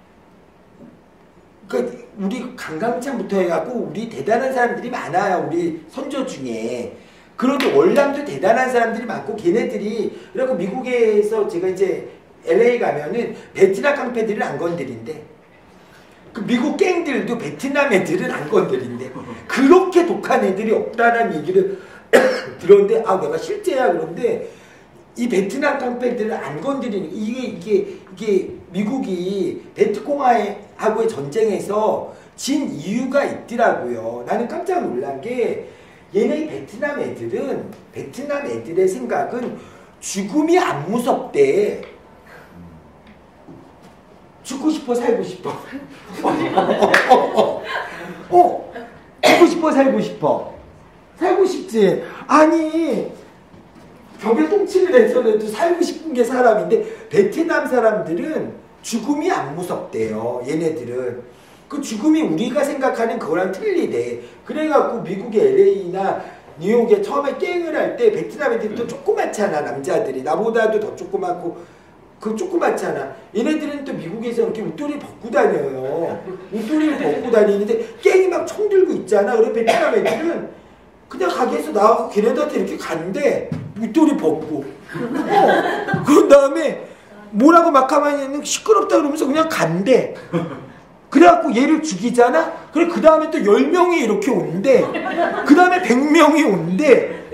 그러니까 우리 강강창부터 해갖고 우리 대단한 사람들이 많아요. 우리 선조 중에. 그런데 월남도 대단한 사람들이 많고 걔네들이 그리고 미국에서 제가 이제 LA 가면은 베트남 깡패들을 안 건드린대. 그 미국 갱들도 베트남 애들은 안 건드린대. 그렇게 독한 애들이 없다는 얘기를 들었는데 내가 실제야. 그런데 이 베트남 깡패들을 안 건드리는 이게 미국이 베트콩하고의 전쟁에서 진 이유가 있더라고요. 나는 깜짝 놀란 게 얘네 베트남 애들의 생각은 죽음이 안 무섭대. 죽고 싶어 살고 싶어. 죽고 싶어 살고 싶어. 살고 싶지. 아니 벽에 똥칠을 해서라도 살고 싶은 게 사람인데 베트남 사람들은 죽음이 안 무섭대요. 얘네들은. 그 죽음이 우리가 생각하는 그거랑 틀리대. 그래갖고 미국의 LA나 뉴욕에 처음에 갱을 할 때 베트남 애들이 또 조그맣잖아. 남자들이 나보다도 더 조그맣고 그 조그맣잖아. 얘네들은 또 미국에서 이렇게 웃돌이 벗고 다녀요. 웃돌이를 벗고 다니는데 갱이 막 총 들고 있잖아. 그래 베트남 애들은 그냥 가게에서 나와서 걔네들한테 이렇게 간대. 웃돌이 벗고. 그런 다음에 뭐라고 막 가만히 있는 시끄럽다 그러면서 그냥 간대. 그래갖고 얘를 죽이잖아? 그래 그 다음에 또 10명이 이렇게 온대. 그 다음에 100명이 온대.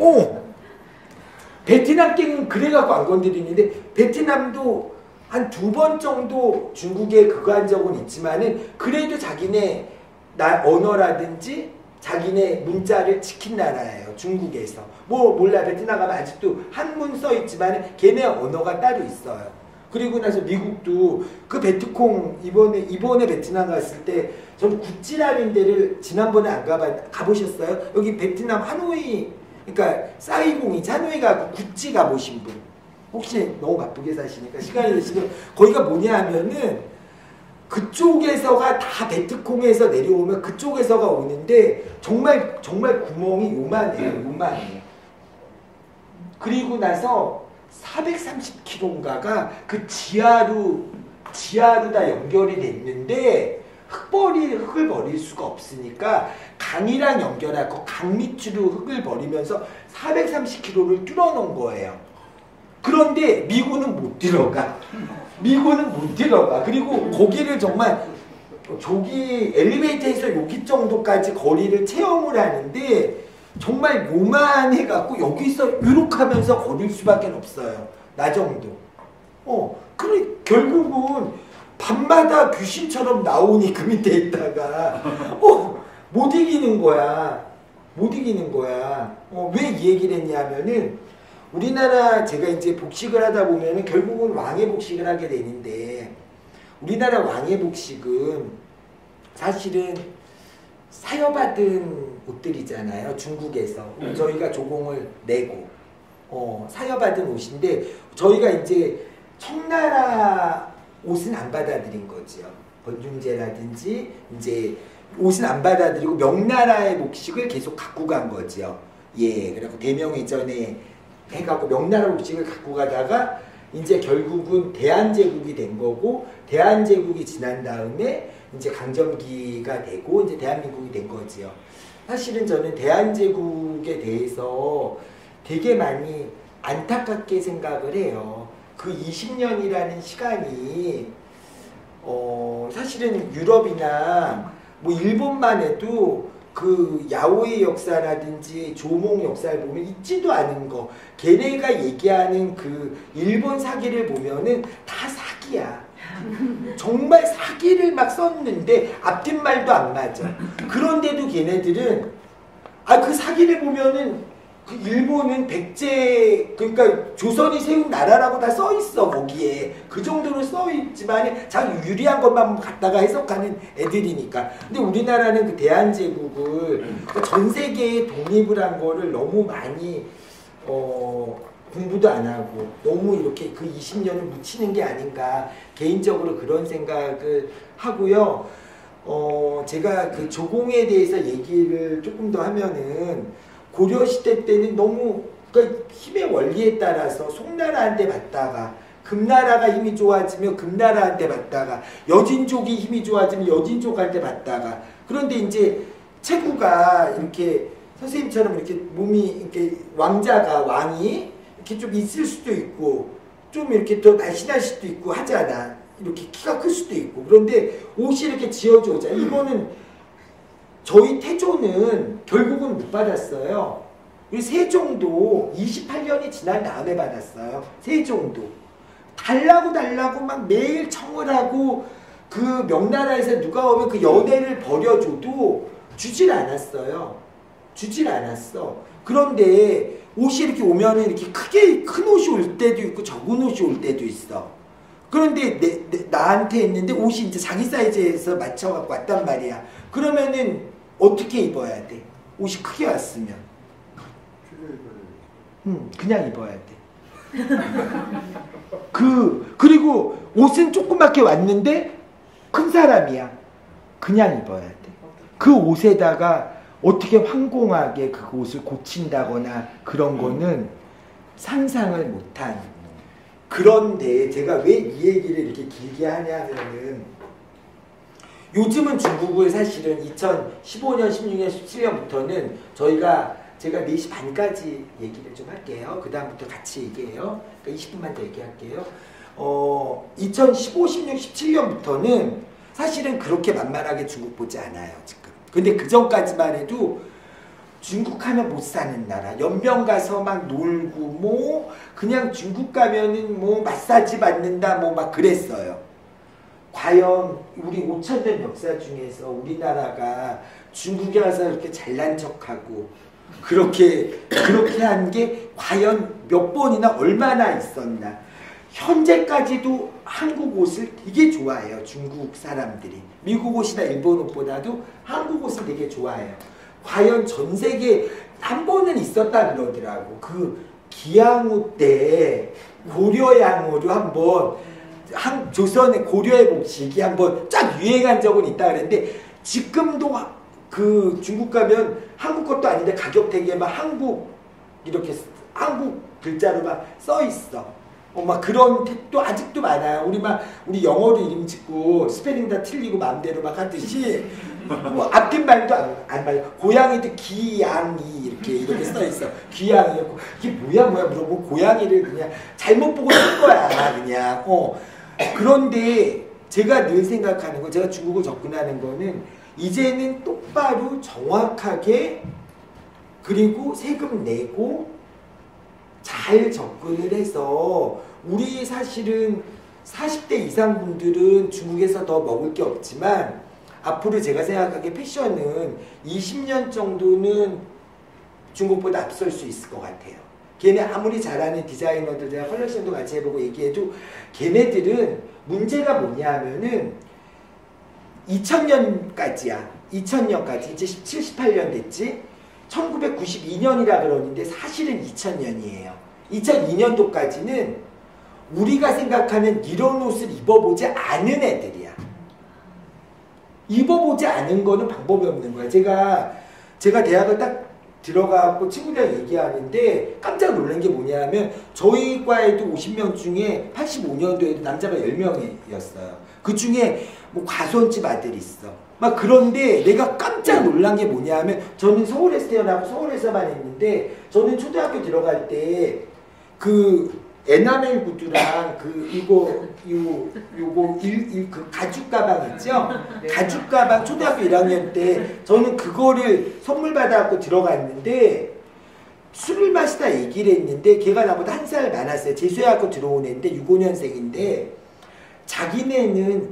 베트남 갱은 그래갖고 안 건드리는데 베트남도 한 2번 정도 중국에 그거 한 적은 있지만은 그래도 자기네 언어라든지 자기네 문자를 지킨 나라예요. 중국에서. 뭐 몰라 베트남 가면 아직도 한문 써있지만 걔네 언어가 따로 있어요. 그리고 나서 미국도 그 베트콩 이번에 베트남 갔을 때 저는 구찌라는 데를 지난번에 안 가보셨어요? 여기 베트남 하노이 그러니까 사이공이 하노이 가고 구찌 가보신 분 혹시 너무 바쁘게 사시니까 시간이 되시면 거기가 뭐냐 하면은 그쪽에서가 다 베트콩에서 내려오면 그쪽에서가 오는데 정말 구멍이 요만해요. 그리고 나서 430km인가가 그 지하로 다 연결이 됐는데 흙을 버릴 수가 없으니까 강이랑 연결하고 강 밑으로 흙을 버리면서 430km를 뚫어놓은 거예요. 그런데 미군은 못 들어가. 그리고 거기를 정말 저기 엘리베이터에서 여기 정도까지 거리를 체험을 하는데 정말 요만해갖고 여기서 이렇게 하면서 걸을 수밖에 없어요. 나 정도. 그래 결국은 밤마다 귀신처럼 나오니 그 밑에 있다가 못 이기는 거야. 왜 이 얘기를 했냐면은 우리나라 제가 이제 복식을 하다 보면은 결국은 왕의 복식을 하게 되는데 우리나라 왕의 복식은 사실은 사여받은 옷들이잖아요. 중국에서 저희가 조공을 내고 사여받은 옷인데 저희가 이제 청나라 옷은 안 받아들인 거죠. 권중제라든지 이제 옷은 안 받아들이고 명나라의 복식을 계속 갖고 간 거죠. 예, 그래갖고 대명해전에 해갖고 명나라 복식을 갖고 가다가 이제 결국은 대한제국이 된 거고 대한제국이 지난 다음에 이제 강점기가 되고 이제 대한민국이 된 거지요. 사실은 저는 대한제국에 대해서 되게 많이 안타깝게 생각을 해요. 그 20년이라는 시간이 사실은 유럽이나 뭐 일본만 해도 그 야오의 역사라든지 조몽 역사를 보면 있지도 않은 거 걔네가 얘기하는 그 일본 사기를 보면은 다 사기야. 정말 사기를 막 썼는데 앞뒷말도 안 맞아. 그런데도 걔네들은 그 사기를 보면은 그 일본은 백제 그러니까 조선이 세운 나라라고 다 써있어 거기에. 그 정도로 써있지만 자기 유리한 것만 갖다가 해석하는 애들이니까. 근데 우리나라는 그 대한제국을 전 세계에 독립을 한 거를 너무 많이 공부도 안 하고 너무 이렇게 그 20년을 묻히는 게 아닌가 개인적으로 그런 생각을 하고요. 제가 그 조공에 대해서 얘기를 조금 더 하면은 고려시대 때는 너무 그러니까 힘의 원리에 따라서 송나라한테 받다가 금나라가 힘이 좋아지면 금나라한테 받다가 여진족이 힘이 좋아지면 여진족한테 받다가 그런데 이제 체구가 이렇게 선생님처럼 이렇게 몸이 이렇게 왕이 이렇게 좀 있을 수도 있고 좀 이렇게 더 날씬할 수도 있고 하잖아. 이렇게 키가 클 수도 있고. 그런데 옷이 이렇게 지어져. 이거는 저희 태조는 결국은 못 받았어요. 우리 세종도 28년이 지난 다음에 받았어요. 세종도. 달라고 막 매일 청을 하고 그 명나라에서 누가 오면 그 연애를 버려줘도 주질 않았어요. 그런데 옷이 이렇게 오면은 이렇게 크게 큰 옷이 올 때도 있고 적은 옷이 올 때도 있어. 그런데 나한테 했는데 옷이 이제 자기 사이즈에서 맞춰갖고 왔단 말이야. 그러면은 어떻게 입어야 돼? 옷이 크게 왔으면. 그냥 입어야 돼. 그리고 옷은 조그맣게 왔는데 큰 사람이야. 그냥 입어야 돼. 그 옷에다가 어떻게 황공하게 그 옷을 고친다거나 그런 거는 상상을 못한. 그런데 제가 왜 이 얘기를 이렇게 길게 하냐면은 요즘은 중국을 사실은 2015년, 16년, 17년부터는 제가 4시 반까지 얘기를 좀 할게요. 그 다음부터 같이 얘기해요. 그러니까 20분만 더 얘기할게요. 2015, 16, 17년부터는 사실은 그렇게 만만하게 중국 보지 않아요, 지금. 근데 그 전까지만 해도 중국 하면 못 사는 나라. 연변 가서 막 놀고, 그냥 중국 가면은 마사지 받는다, 막 그랬어요. 과연 우리 5,000년 역사 중에서 우리나라가 중국에 와서 이렇게 잘난 척하고 그렇게 한 게 과연 몇 번이나 얼마나 있었나. 현재까지도 한국 옷을 되게 좋아해요. 중국 사람들이. 미국 옷이나 일본 옷보다도 한국 옷을 되게 좋아해요. 과연 전 세계에 한 번은 있었다 그러더라고. 그 기양후 때 고려양으로 한번 조선의 고려의 복식이 한번 쫙 유행한 적은 있다 그랬는데 지금도 그 중국 가면 한국 것도 아닌데 가격 되게 막 한국 이렇게 한국 글자로 막 써 있어. 막 그런 택도 아직도 많아요. 우리 영어로 이름 짓고 스페링 다 틀리고 마음대로 막 하듯이 뭐 앞뒷말도 안 맞아. 고양이도 기양이 이렇게 써 있어. 기양이였고 이게 뭐야 물어보고 고양이를 그냥 잘못 보고 쓴 거야 그냥. 그런데 제가 늘 생각하는 거, 제가 중국어 접근하는 거는 이제는 똑바로 정확하게 그리고 세금 내고 잘 접근을 해서 우리 사실은 40대 이상 분들은 중국에서 더 먹을 게 없지만 앞으로 제가 생각하기에 패션은 20년 정도는 중국보다 앞설 수 있을 것 같아요. 걔네 아무리 잘하는 디자이너들 제가 컬렉션도 같이 해보고 얘기해도 걔네들은 문제가 뭐냐 하면은 2000년까지야. 2000년까지 이제 17, 18년 됐지. 1992년이라 그러는데 사실은 2000년이에요. 2002년도까지는 우리가 생각하는 이런 옷을 입어보지 않은 애들이야. 입어보지 않은 거는 방법이 없는 거야. 제가 대학을 딱 들어가고 친구들이랑 얘기하는데 깜짝 놀란 게 뭐냐면 저희 과에도 50명 중에 85년도에도 남자가 10명이었어요. 그 중에 뭐 과수원집 아들이 있어. 막 그런데 내가 깜짝 놀란 게 뭐냐면 저는 서울에서 태어나고 서울에서만 했는데 저는 초등학교 들어갈 때 그 에나멜 구두랑 그 가죽 가방 있죠? 가죽 가방 초등학교 1학년 때 저는 그거를 선물 받아갖고 들어갔는데 술을 마시다 얘기를 했는데 걔가 나보다 한 살 많았어요. 재수해갖고 들어온 애인데 65년생인데 자기네는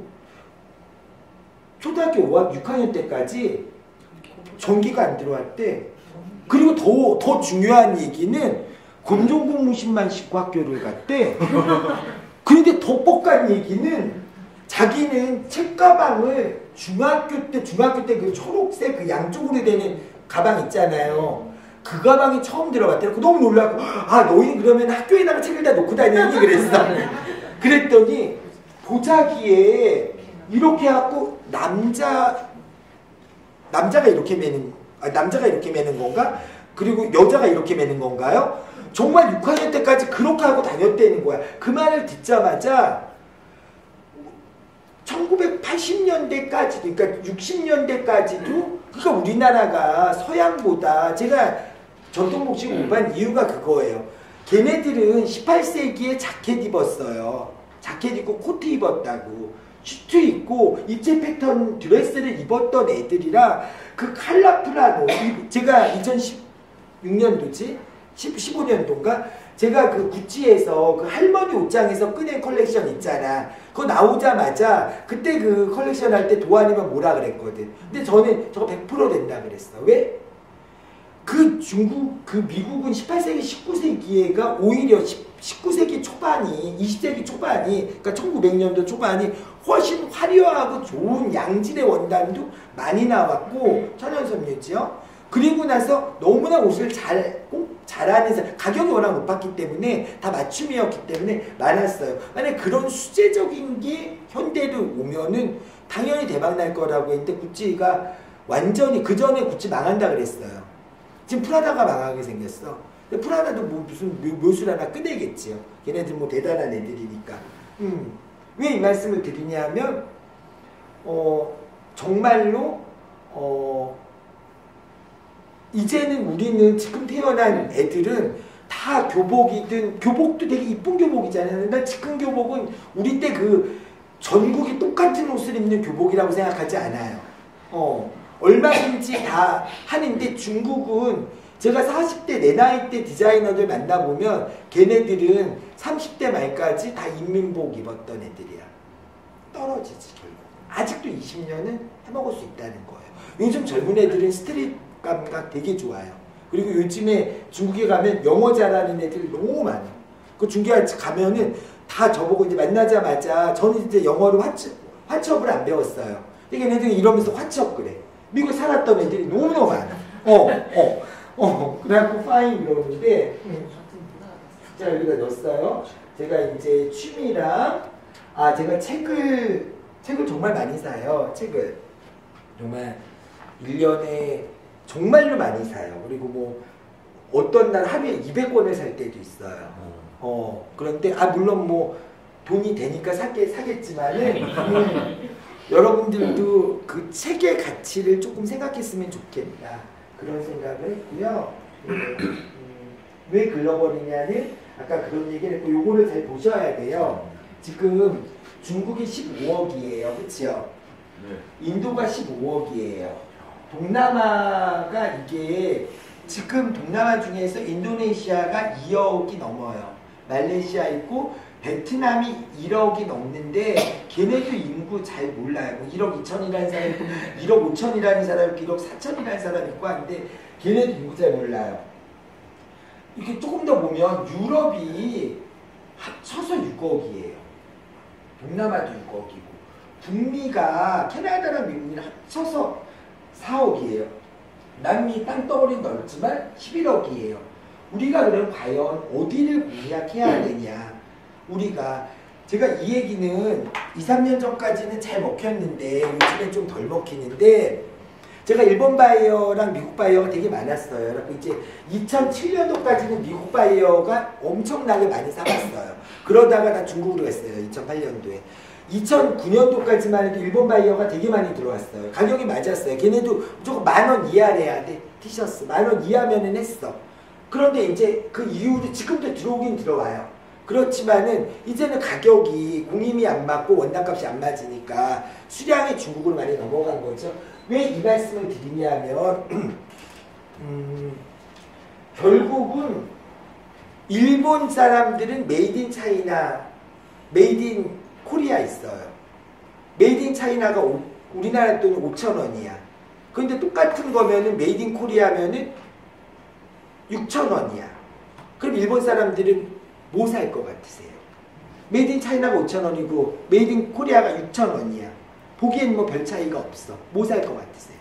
초등학교 5학년 6학년 때까지 전기가 안 들어왔대. 그리고 더 중요한 얘기는 검정고무신만 신고 학교를 갔대. 그런데 더 뻑간 얘기는 자기는 책가방을 중학교 때 그 초록색 그 양쪽으로 되는 가방 있잖아요. 그 가방이 처음 들어갔대. 너무 놀라고 너희 그러면 학교에다가 책을 다 놓고 다녔니? 그랬어. 그랬더니 보자기에 이렇게 해갖고 남자가 이렇게 매는 건가? 그리고 여자가 이렇게 매는 건가요? 정말 6학년 때까지 그렇게 하고 다녔다는 거야. 그 말을 듣자마자 1980년대까지도 그러니까 60년대까지도 그러니까 우리나라가 서양보다 제가 전통복식 공부한 이유가 그거예요. 걔네들은 18세기에 자켓 입었어요. 자켓 입고 코트 입었다고. 슈트 입고 입체 패턴 드레스를 입었던 애들이라 그 칼라프라노 제가 2016년도지? 15년도인가? 제가 그 구찌에서 그 할머니 옷장에서 꺼낸 컬렉션 있잖아. 그거 나오자마자 그때 그 컬렉션 할 때 도안이면 뭐라 그랬거든. 근데 저는 저거 100% 된다 그랬어. 왜? 그 미국은 18세기, 19세기가 오히려 19세기 초반이, 20세기 초반이, 그러니까 1900년도 초반이 훨씬 화려하고 좋은 양질의 원단도 많이 나왔고, 천연섬유지요. 그리고 나서 너무나 옷을 잘하는 사람, 가격이 워낙 높았기 때문에 다 맞춤이었기 때문에 많았어요. 만약에 그런 수제적인 게 현대로 오면은 당연히 대박 날 거라고 했는데 구찌가 완전히 그 전에 구찌 망한다 그랬어요. 지금 프라다가 망하게 생겼어. 근데 프라다도 뭐 무슨 묘술 하나 꺼내겠지요. 걔네들 뭐 대단한 애들이니까. 왜 이 말씀을 드리냐면 정말로 이제는 우리는 지금 태어난 애들은 다 교복도 되게 이쁜 교복이잖아요. 난 지금 교복은 우리 때 그 전국이 똑같은 옷을 입는 교복이라고 생각하지 않아요. 얼마든지 다 하는데 중국은 제가 40대 내 나이 때 디자이너들 만나보면 걔네들은 30대 말까지 다 인민복 입었던 애들이야. 떨어지지 결국. 아직도 20년은 해먹을 수 있다는 거예요. 요즘 젊은 애들은 스트릿 감각 되게 좋아요. 그리고 요즘에 중국에 가면 영어 잘하는 애들 너무 많아. 그 중국에 가면은 다 저보고 이제 만나자마자 저는 이제 영어로 화첩을 안 배웠어요. 그러니까 애들이 이러면서 화첩 그래. 미국에 살았던 애들이 너무너무 많아. 그래갖고 fine 이러는데 자 여기다 넣었어요. 제가 이제 취미랑 제가 책을 정말 많이 사요. 책을 정말 1년에 정말로 많이 사요. 그리고 뭐 어떤 날 하루에 200권을 살 때도 있어요. 그런데 물론 뭐 돈이 되니까 사겠지만은 여러분들도 그 책의 가치를 조금 생각했으면 좋겠다. 그런 생각을 했고요. 왜 글로벌이냐는 아까 그런 얘기를 했고 요거를 잘 보셔야 돼요. 지금 중국이 15억이에요. 그치요? 인도가 15억이에요. 동남아가 이게 지금 동남아 중에서 인도네시아가 2억이 넘어요. 말레이시아 있고 베트남이 1억이 넘는데 걔네도 인구 잘 몰라요. 뭐 1억 2천이라는 사람 있고 1억 5천이라는 사람 있고 1억 4천이라는 사람 있고 하는데 걔네도 인구 잘 몰라요. 이렇게 조금 더 보면 유럽이 합쳐서 6억이에요. 동남아도 6억이고 북미가 캐나다랑 미국이랑 합쳐서 4억이에요. 남미 땅덩어리 넓지만 11억이에요. 우리가 그럼 과연 어디를 공략해야 되냐. 우리가 제가 이 얘기는 2, 3년 전까지는 잘 먹혔는데 요즘엔 좀 덜 먹히는데 제가 일본 바이어랑 미국 바이어가 되게 많았어요. 그래서 이제 2007년도까지는 미국 바이어가 엄청나게 많이 사봤어요. 그러다가 다 중국으로 갔어요. 2008년도에. 2009년도까지만 해도 일본 바이어가 되게 많이 들어왔어요. 가격이 맞았어요. 걔네도 무조건 10,000원 이하래야 돼. 티셔츠 10,000원 이하면은 했어. 그런데 이제 그 이후로 지금도 들어오긴 들어와요. 그렇지만은 이제는 가격이 공임이 안 맞고 원단값이 안 맞으니까 수량이 중국으로 많이 넘어간 거죠. 왜 이 말씀을 드리냐면 결국은 일본 사람들은 메이드 인 차이나 메이드 인 코리아 있어요. 메이드 인 차이나가 우리나라 돈이 5,000원이야. 근데 똑같은 거면은 메이드 인 코리아면은 6,000원이야. 그럼 일본 사람들은 뭐 살 것 같으세요? 메이드 인 차이나가 5,000원이고 메이드 인 코리아가 6,000원이야. 보기엔 뭐 별 차이가 없어. 뭐 살 것 같으세요?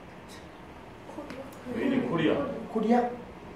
메이드 인 코리아. 코리아?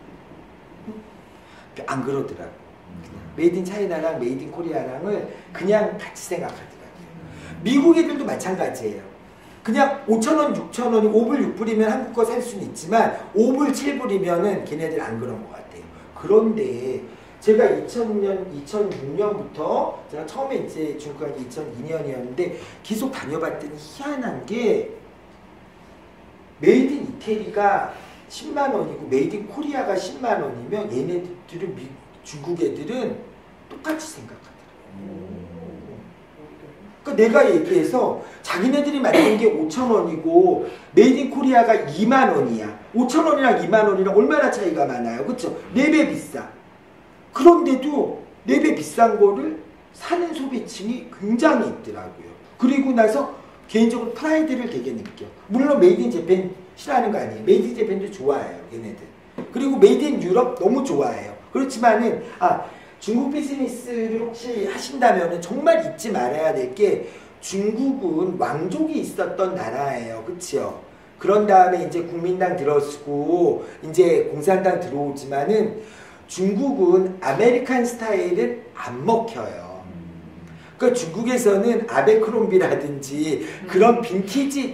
안 그러더라고. 메이드 인 차이나랑 메이드 인 코리아랑을 그냥 같이 생각하더라고요. 미국 애들도 마찬가지예요. 그냥 5,000원, 6,000원이 5불, 6불이면 한국 거 살 수는 있지만 5불, 7불이면은 걔네들 안 그런 것 같아요. 그런데 제가 2006년부터 제가 처음에 이제 중국 간 게 2002년이었는데 계속 다녀봤더니 희한한 게 메이드 인 이태리가 10만 원이고 메이드 인 코리아가 10만 원이면 얘네들은 중국 애들은 똑같이 생각하더라고요. 그러니까 내가 얘기해서 자기네들이 만든 게 5,000원이고 메이드 인 코리아가 2만 원이야. 5,000원이랑 2만 원이랑 얼마나 차이가 많아요. 그렇죠? 4배 비싸. 그런데도 4배 비싼 거를 사는 소비층이 굉장히 있더라고요. 그리고 나서 개인적으로 프라이드를 되게 느껴. 물론 메이드 인 재팬 싫어하는 거 아니에요. 메이드 인 재팬도 좋아해요. 얘네들. 그리고 메이드 인 유럽 너무 좋아해요. 그렇지만은 중국 비즈니스를 혹시 하신다면 정말 잊지 말아야 될 게 중국은 왕족이 있었던 나라예요. 그치요? 그런 다음에 이제 국민당 들어서고 이제 공산당 들어오지만은 중국은 아메리칸 스타일은 안 먹혀요. 그러니까 중국에서는 아베크롬비라든지 그런 빈티지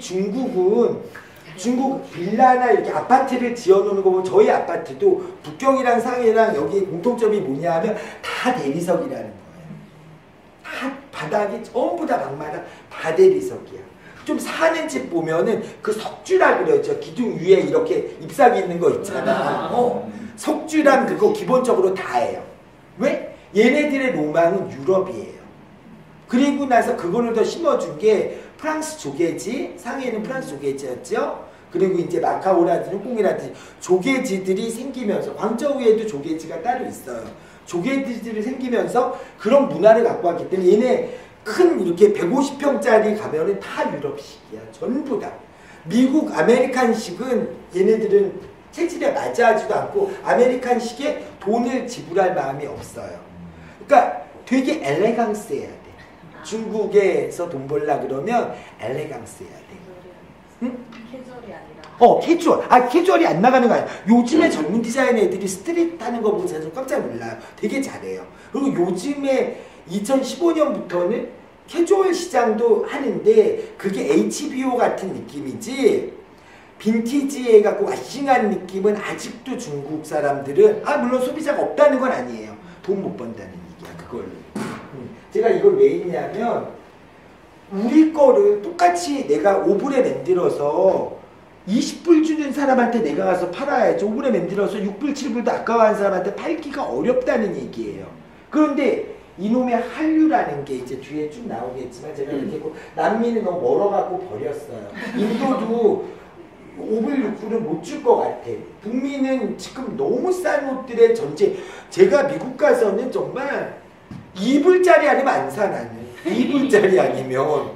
중국 빌라나 이렇게 아파트를 지어놓는 거 보면 저희 아파트도 북경이랑 상해랑 여기 공통점이 뭐냐 하면 다 대리석이라는 거예요. 다 바닥이 전부 다 방마다 다 대리석이야. 좀 사는 집 보면은 그 석주라 그러죠. 기둥 위에 이렇게 잎사귀 있는 거 있잖아. 석주란 그거 기본적으로 다 해요. 왜? 얘네들의 로망은 유럽이에요. 그리고 나서 그거를 더 심어준 게 프랑스 조개지, 상해는 프랑스 조개지였죠. 그리고 이제 마카오라든지 홍콩이라든지 조개지들이 생기면서 광저우에도 조개지가 따로 있어요. 조개지들이 생기면서 그런 문화를 갖고 왔기 때문에 얘네 큰 이렇게 150평짜리 가면은 다 유럽식이야. 전부 다. 미국 아메리칸식은 얘네들은 체질에 맞이하지도 않고 아메리칸식에 돈을 지불할 마음이 없어요. 그러니까 되게 엘레강스해야 돼. 중국에서 돈 벌라 그러면 엘레강스해야 돼. 응? 캐주얼이 아니라. 캐주얼. 캐주얼이 안 나가는 거 아니야. 요즘에 젊은 디자인 애들이 스트릿 하는 거 보고 제가 깜짝 놀라요. 되게 잘해요. 그리고 요즘에 2015년부터는 캐주얼 시장도 하는데 그게 HBO 같은 느낌이지 빈티지에 갖고 와싱한 느낌은 아직도 중국 사람들은 물론 소비자가 없다는 건 아니에요. 돈 못 번다는 얘기야. 그걸로. 제가 이걸 왜 했냐면 우리 거를 똑같이 내가 오븐에 만들어서 20불 주는 사람한테 내가 가서 팔아야지. 오븐에 만들어서 6불, 7불도 아까워하는 사람한테 팔기가 어렵다는 얘기예요. 그런데 이놈의 한류라는 게 이제 뒤에 쭉 나오겠지만 제가 이렇게 남미는 너무 멀어갖고 버렸어요. 인도도 5불, 6불은 못 줄 것 같아. 북미는 지금 너무 싼 옷들의 전체. 제가 미국 가서는 정말 2불짜리 아니면 안 사 나는. 2불짜리 아니면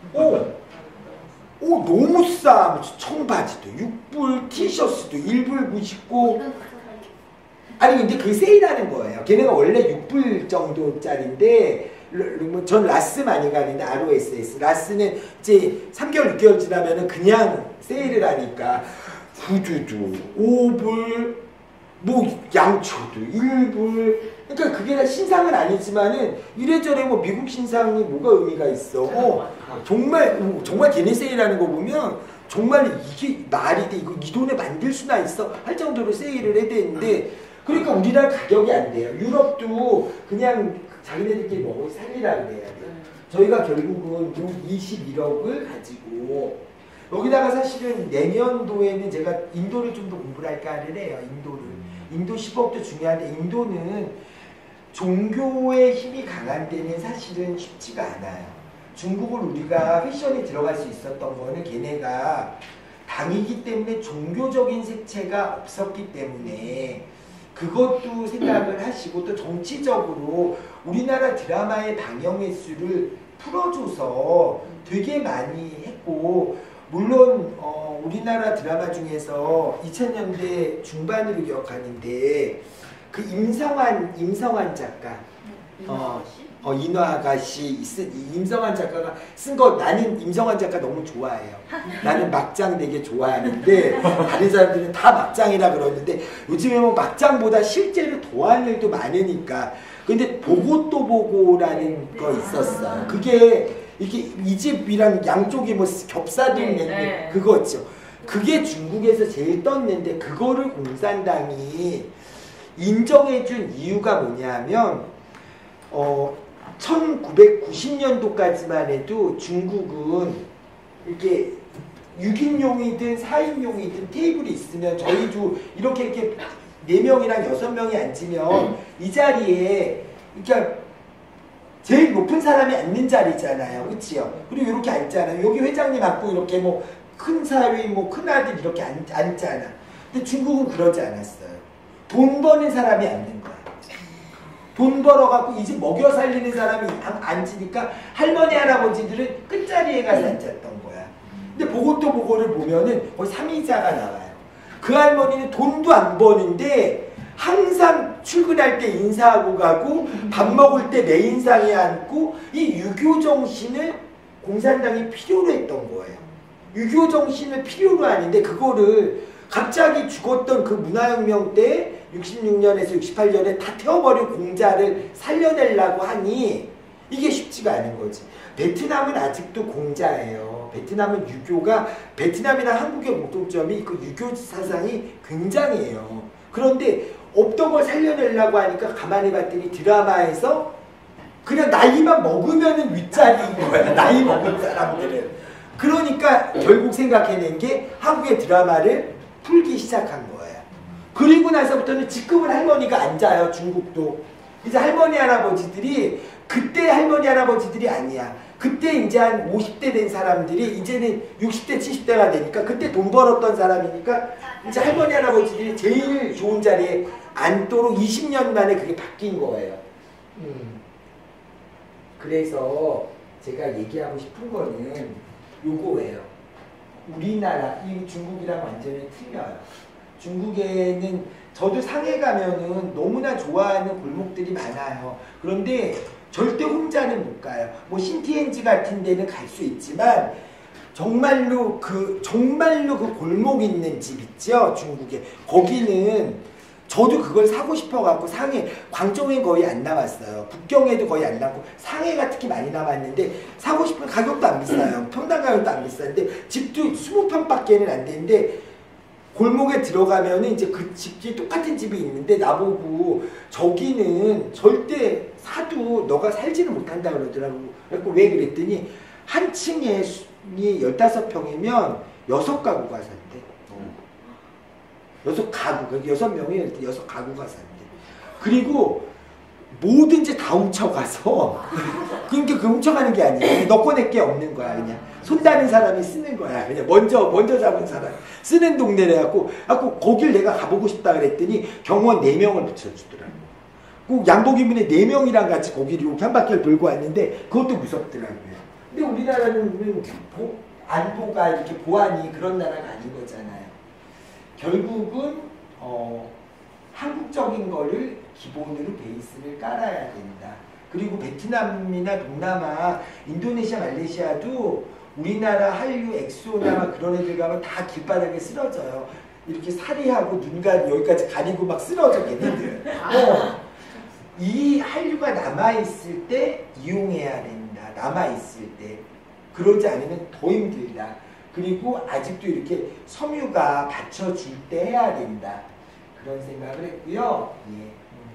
너무 싸. 청바지도 6불, 티셔츠도 1불 99. 아니 근데 그 세일하는 거예요. 걔네가 원래 6불 정도짜리인데 전 라스 많이 가는데 ROSS 라스는 이제 3개월 6개월 지나면은 그냥 세일을 하니까 구두도 5불 뭐 양초도 1불 그러니까 그게 다 신상은 아니지만은 이래저래 뭐 미국 신상이 뭐가 의미가 있어. 정말 걔네 세일하는 거 보면 정말 이게 말이 돼. 이거 이 돈에 만들 수나 있어 할 정도로 세일을 해야 되는데 그러니까 우리나라 가격이 안 돼요. 유럽도 그냥 자기네들끼리 먹고 살리라 그래야 돼요. 저희가 결국은 21억을 가지고 여기다가 사실은 내년도에는 제가 인도를 좀 더 공부를 할까를 해요. 인도 10억도 중요한데 인도는 종교의 힘이 강한 데는 사실은 쉽지가 않아요. 중국을 우리가 패션에 들어갈 수 있었던 거는 걔네가 당이기 때문에 종교적인 색채가 없었기 때문에 그것도 생각을 하시고 또 정치적으로 우리나라 드라마의 방영 횟수를 풀어줘서 되게 많이 했고 물론 우리나라 드라마 중에서 2000년대 중반으로 기억하는데 그 임성환 작가 인화아가씨 임성환 작가가 쓴 거 나는 임성환 작가 너무 좋아해요. 나는 막장 되게 좋아하는데 다른 사람들은 다 막장이라 그러는데 요즘에 뭐 막장보다 실제로 더할 일도 많으니까 근데 보고 또 보고라는 거 있었어요. 그게 이게 이 집이랑 양쪽이 뭐 겹사든 그거죠. 그게 중국에서 제일 떴는데 그거를 공산당이 인정해준 이유가 뭐냐면 1990년도까지만 해도 중국은 이렇게 6인용이든 4인용이든 테이블이 있으면 저희도 이렇게 4명이랑 6명이 앉으면 이 자리에 그러니까 제일 높은 사람이 앉는 자리잖아요. 그치요? 그리고 이렇게 앉잖아요. 여기 회장님 앉고 이렇게 뭐 큰 사위, 뭐 큰 아들 이렇게 앉잖아. 근데 중국은 그러지 않았어요. 돈 버는 사람이 앉는 거야. 돈 벌어갖고 이 집 먹여 살리는 사람이 앉으니까 할머니 할아버지들은 끝자리에 가서 앉았던 거야. 근데 보고 또 보고를 보면은 거의 3위자가 나와요. 그 할머니는 돈도 안 버는데 항상 출근할 때 인사하고 가고 밥 먹을 때 내 인상에 앉고 이 유교 정신을 공산당이 필요로 했던 거예요. 유교 정신을 필요로 하는데 그거를 갑자기 죽었던 그 문화혁명 때 66년에서 68년에 다 태워버린 공자를 살려내려고 하니 이게 쉽지가 않은 거지. 베트남은 아직도 공자예요. 베트남은 유교가 베트남이나 한국의 공통점이 그 유교 사상이 굉장해요. 그런데 없던 걸 살려내려고 하니까 가만히 봤더니 드라마에서 그냥 나이만 먹으면은 윗자리인 거야. 나이 먹은 사람들은. 그러니까 결국 생각해낸 게 한국의 드라마를 풀기 시작한 거예요. 그리고 나서부터는 지금은 할머니가 앉아요. 중국도. 이제 할머니 할아버지들이 그때 할머니 할아버지들이 아니야. 그때 이제 한 50대 된 사람들이 이제는 60대 70대가 되니까 그때 돈 벌었던 사람이니까 이제 할머니 할아버지들이 제일 좋은 자리에 앉도록 20년 만에 그게 바뀐 거예요. 그래서 제가 얘기하고 싶은 거는 요거예요. 우리나라, 이 중국이랑 완전히 틀려요. 중국에는 저도 상해 가면은 너무나 좋아하는 골목들이 많아요. 그런데 절대 혼자는 못 가요. 뭐 신티엔지 같은 데는 갈 수 있지만 정말로 그 골목 있는 집 있죠, 중국에. 거기는 저도 그걸 사고 싶어갖고 상해, 광종에 거의 안 나왔어요. 북경에도 거의 안 나왔고 상해가 특히 많이 나왔는데 사고 싶은 가격도 안 비싸요. 평당 가격도 안 비싼데 집도 20평밖에는 안 되는데 골목에 들어가면은 이제 그 집이 똑같은 집이 있는데 나보고 저기는 절대 사도 너가 살지는 못한다 그러더라고. 그래서 왜 그랬더니 한 층에 15평이면 6가구가 산대. 6가구, 6명이 6가구가 산대. 그리고 뭐든지 다 훔쳐가서 그러니까 그 훔쳐가는 게 아니에요. 너 꺼낼 게 없는 거야. 그냥 손다는 사람이 쓰는 거야. 그냥 먼저 잡은 사람 쓰는 동네래 갖고 거길 내가 가보고 싶다 그랬더니 경호원 4명을 붙여주더라고. 꼭 양복 입은 애 4명이랑 같이 거기를 이렇게 한 바퀴를 돌고 왔는데 그것도 무섭더라고요. 근데 우리나라는 안보가 이렇게 보안이 그런 나라가 아닌 거잖아요. 결국은 한국적인 거를 기본으로 베이스를 깔아야 된다. 그리고 베트남이나 동남아, 인도네시아, 말레이시아도 우리나라 한류, 엑소나 그런 애들 가면 다 길바닥에 쓰러져요. 이렇게 사리하고 눈가 여기까지 가리고 막 쓰러져 걔네들. 이 한류가 남아있을 때 이용해야 된다. 남아있을 때. 그러지 않으면 더 힘들다. 그리고 아직도 이렇게 섬유가 받쳐줄 때 해야 된다. 그런 생각을 했고요. 예.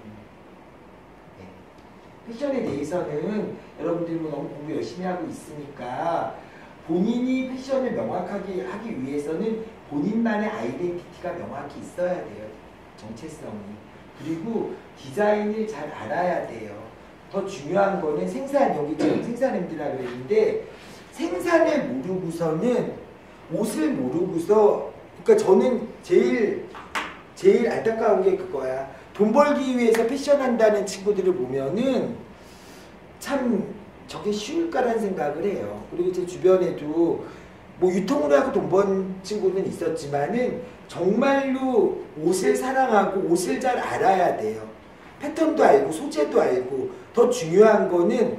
패션에 대해서는 여러분들이 뭐 너무 공부 열심히 하고 있으니까 본인이 패션을 명확하게 하기 위해서는 본인만의 아이덴티티가 명확히 있어야 돼요. 정체성이. 그리고 디자인을 잘 알아야 돼요. 더 중요한 거는 생산, 여기 지금 생산님들이라고 그랬는데 생산을 모르고서는 옷을 모르고서, 그러니까 저는 제일 안타까운 게 그거야. 돈 벌기 위해서 패션한다는 친구들을 보면은 참 저게 쉬울까라는 생각을 해요. 그리고 제 주변에도 뭐 유통으로 하고 돈 번 친구는 있었지만은 정말로 옷을 사랑하고 옷을 잘 알아야 돼요. 패턴도 알고 소재도 알고 더 중요한 거는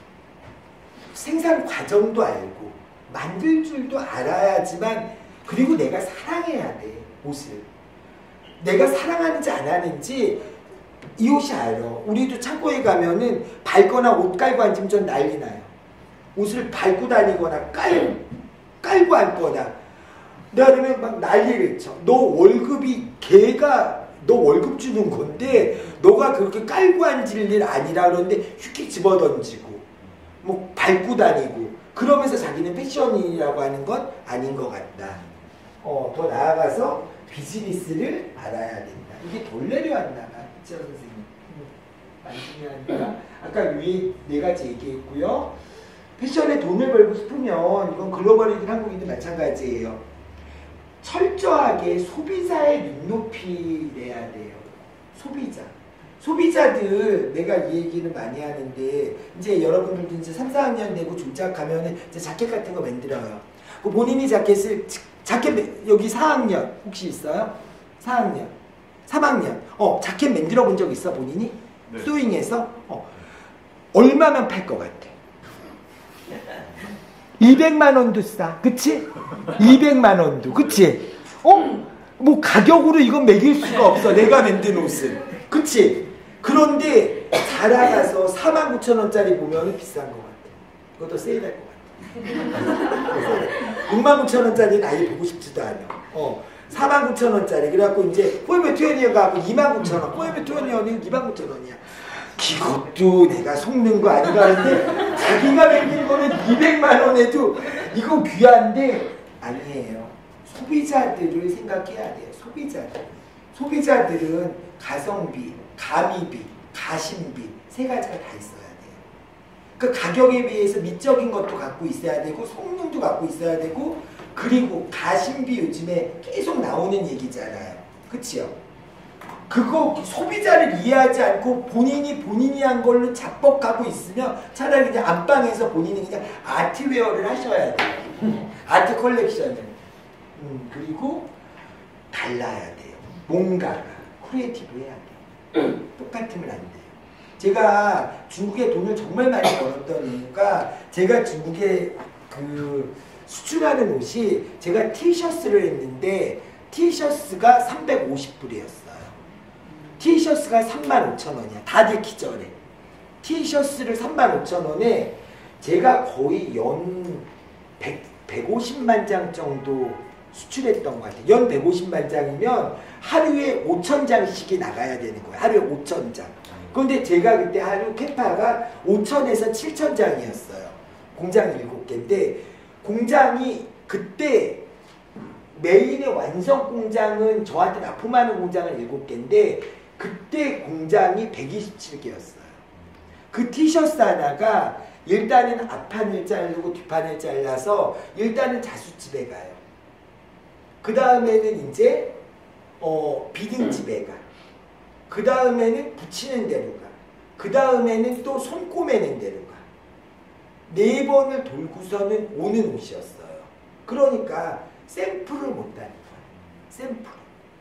생산 과정도 알고 만들 줄도 알아야지만, 그리고 내가 사랑해야 돼. 옷을 내가 사랑하는지 안 하는지 이 옷이 알아. 우리도 창고에 가면은 밟거나 옷 깔고 앉으면 전 난리 나요. 옷을 밟고 다니거나 깔고 앉거나 내가 그러면 막 난리를 쳐. 너 월급이 걔가 너 월급 주는 건데 너가 그렇게 깔고 앉을 일 아니라 그러는데 휙 집어던지고 뭐 밟고 다니고 그러면서 자기는 패션이라고 하는 건 아닌 것 같다. 더 나아가서 비즈니스를 알아야 된다. 이게 덜 내려왔나 봐. 이채호 선생님. 많이 중요하니까. 아까 위에 4가지 얘기했고요. 패션에 돈을 벌고 싶으면 이건 글로벌이든 한국이든 마찬가지예요. 철저하게 소비자의 눈높이 내야 돼요. 소비자들 내가 이 얘기는 많이 하는데 이제 여러분들도 이제 3, 4학년 되고 졸작하면은 이제 자켓 같은 거 만들어요. 그 본인이 자켓 여기 4학년 혹시 있어요? 4학년, 3학년. 자켓 만들어 본 적 있어 본인이? 네. 소잉해서? 얼마면 팔 것 같아? 200만 원도 싸. 그치? 200만 원도. 그치? 뭐 가격으로 이건 매길 수가 없어. 내가 만든 옷은. 그치? 그런데 자라가서 49,000원짜리 보면 비싼 것 같아. 그것도 세일할 것 같아. 69,000원짜리는 아예 보고 싶지도 않아. 49,000원짜리. 그래갖고 이제 포에버 20가 하고 29,000원. 포에버 20는 29,000원이야. 이것도 내가 속는 거 아닌가 하는데 자기가 만든 거는 200만 원에도 이거 귀한데 아니에요. 소비자들을 생각해야 돼요. 소비자들은 가성비, 가미비, 가심비 3가지가 다 있어요. 그 가격에 비해서 미적인 것도 갖고 있어야 되고 성능도 갖고 있어야 되고, 그리고 가심비 요즘에 계속 나오는 얘기잖아요. 그치요? 그거 소비자를 이해하지 않고 본인이 한 걸로 자뻑하고 있으면 차라리 그냥 안방에서 본인이 그냥 아트웨어를 하셔야 돼요. 아트 컬렉션을. 그리고 달라야 돼요. 뭔가가 크리에이티브 해야 돼요. 똑같으면 안 돼요. 제가 중국에 돈을 정말 많이 벌었던 이유가 제가 중국에 그 수출하는 옷이 제가 티셔츠를 했는데 티셔츠가 350불이었어요. 티셔츠가 35,000원이야. 다들 기절해. 티셔츠를 35,000원에 제가 거의 연 150만 장 정도 수출했던 것 같아요. 연 150만 장이면 하루에 5,000장씩이 나가야 되는 거예요. 하루에 5,000장. 그런데 제가 그때 하루 캐파가 5,000에서 7,000장이었어요. 공장 7개인데 공장이 그때 메인의 완성 공장은 저한테 납품하는 공장은 7개인데 그때 공장이 127개였어요. 그 티셔츠 하나가 일단은 앞판을 자르고 뒷판을 잘라서 일단은 자수집에 가요. 그 다음에는 이제 비딩집에 가. 그 다음에는 붙이는 데로 가. 그 다음에는 또 손꼬매는 데로 가. 4번을 돌고서는 오는 옷이었어요. 그러니까 샘플을 못 하는 거예요. 샘플.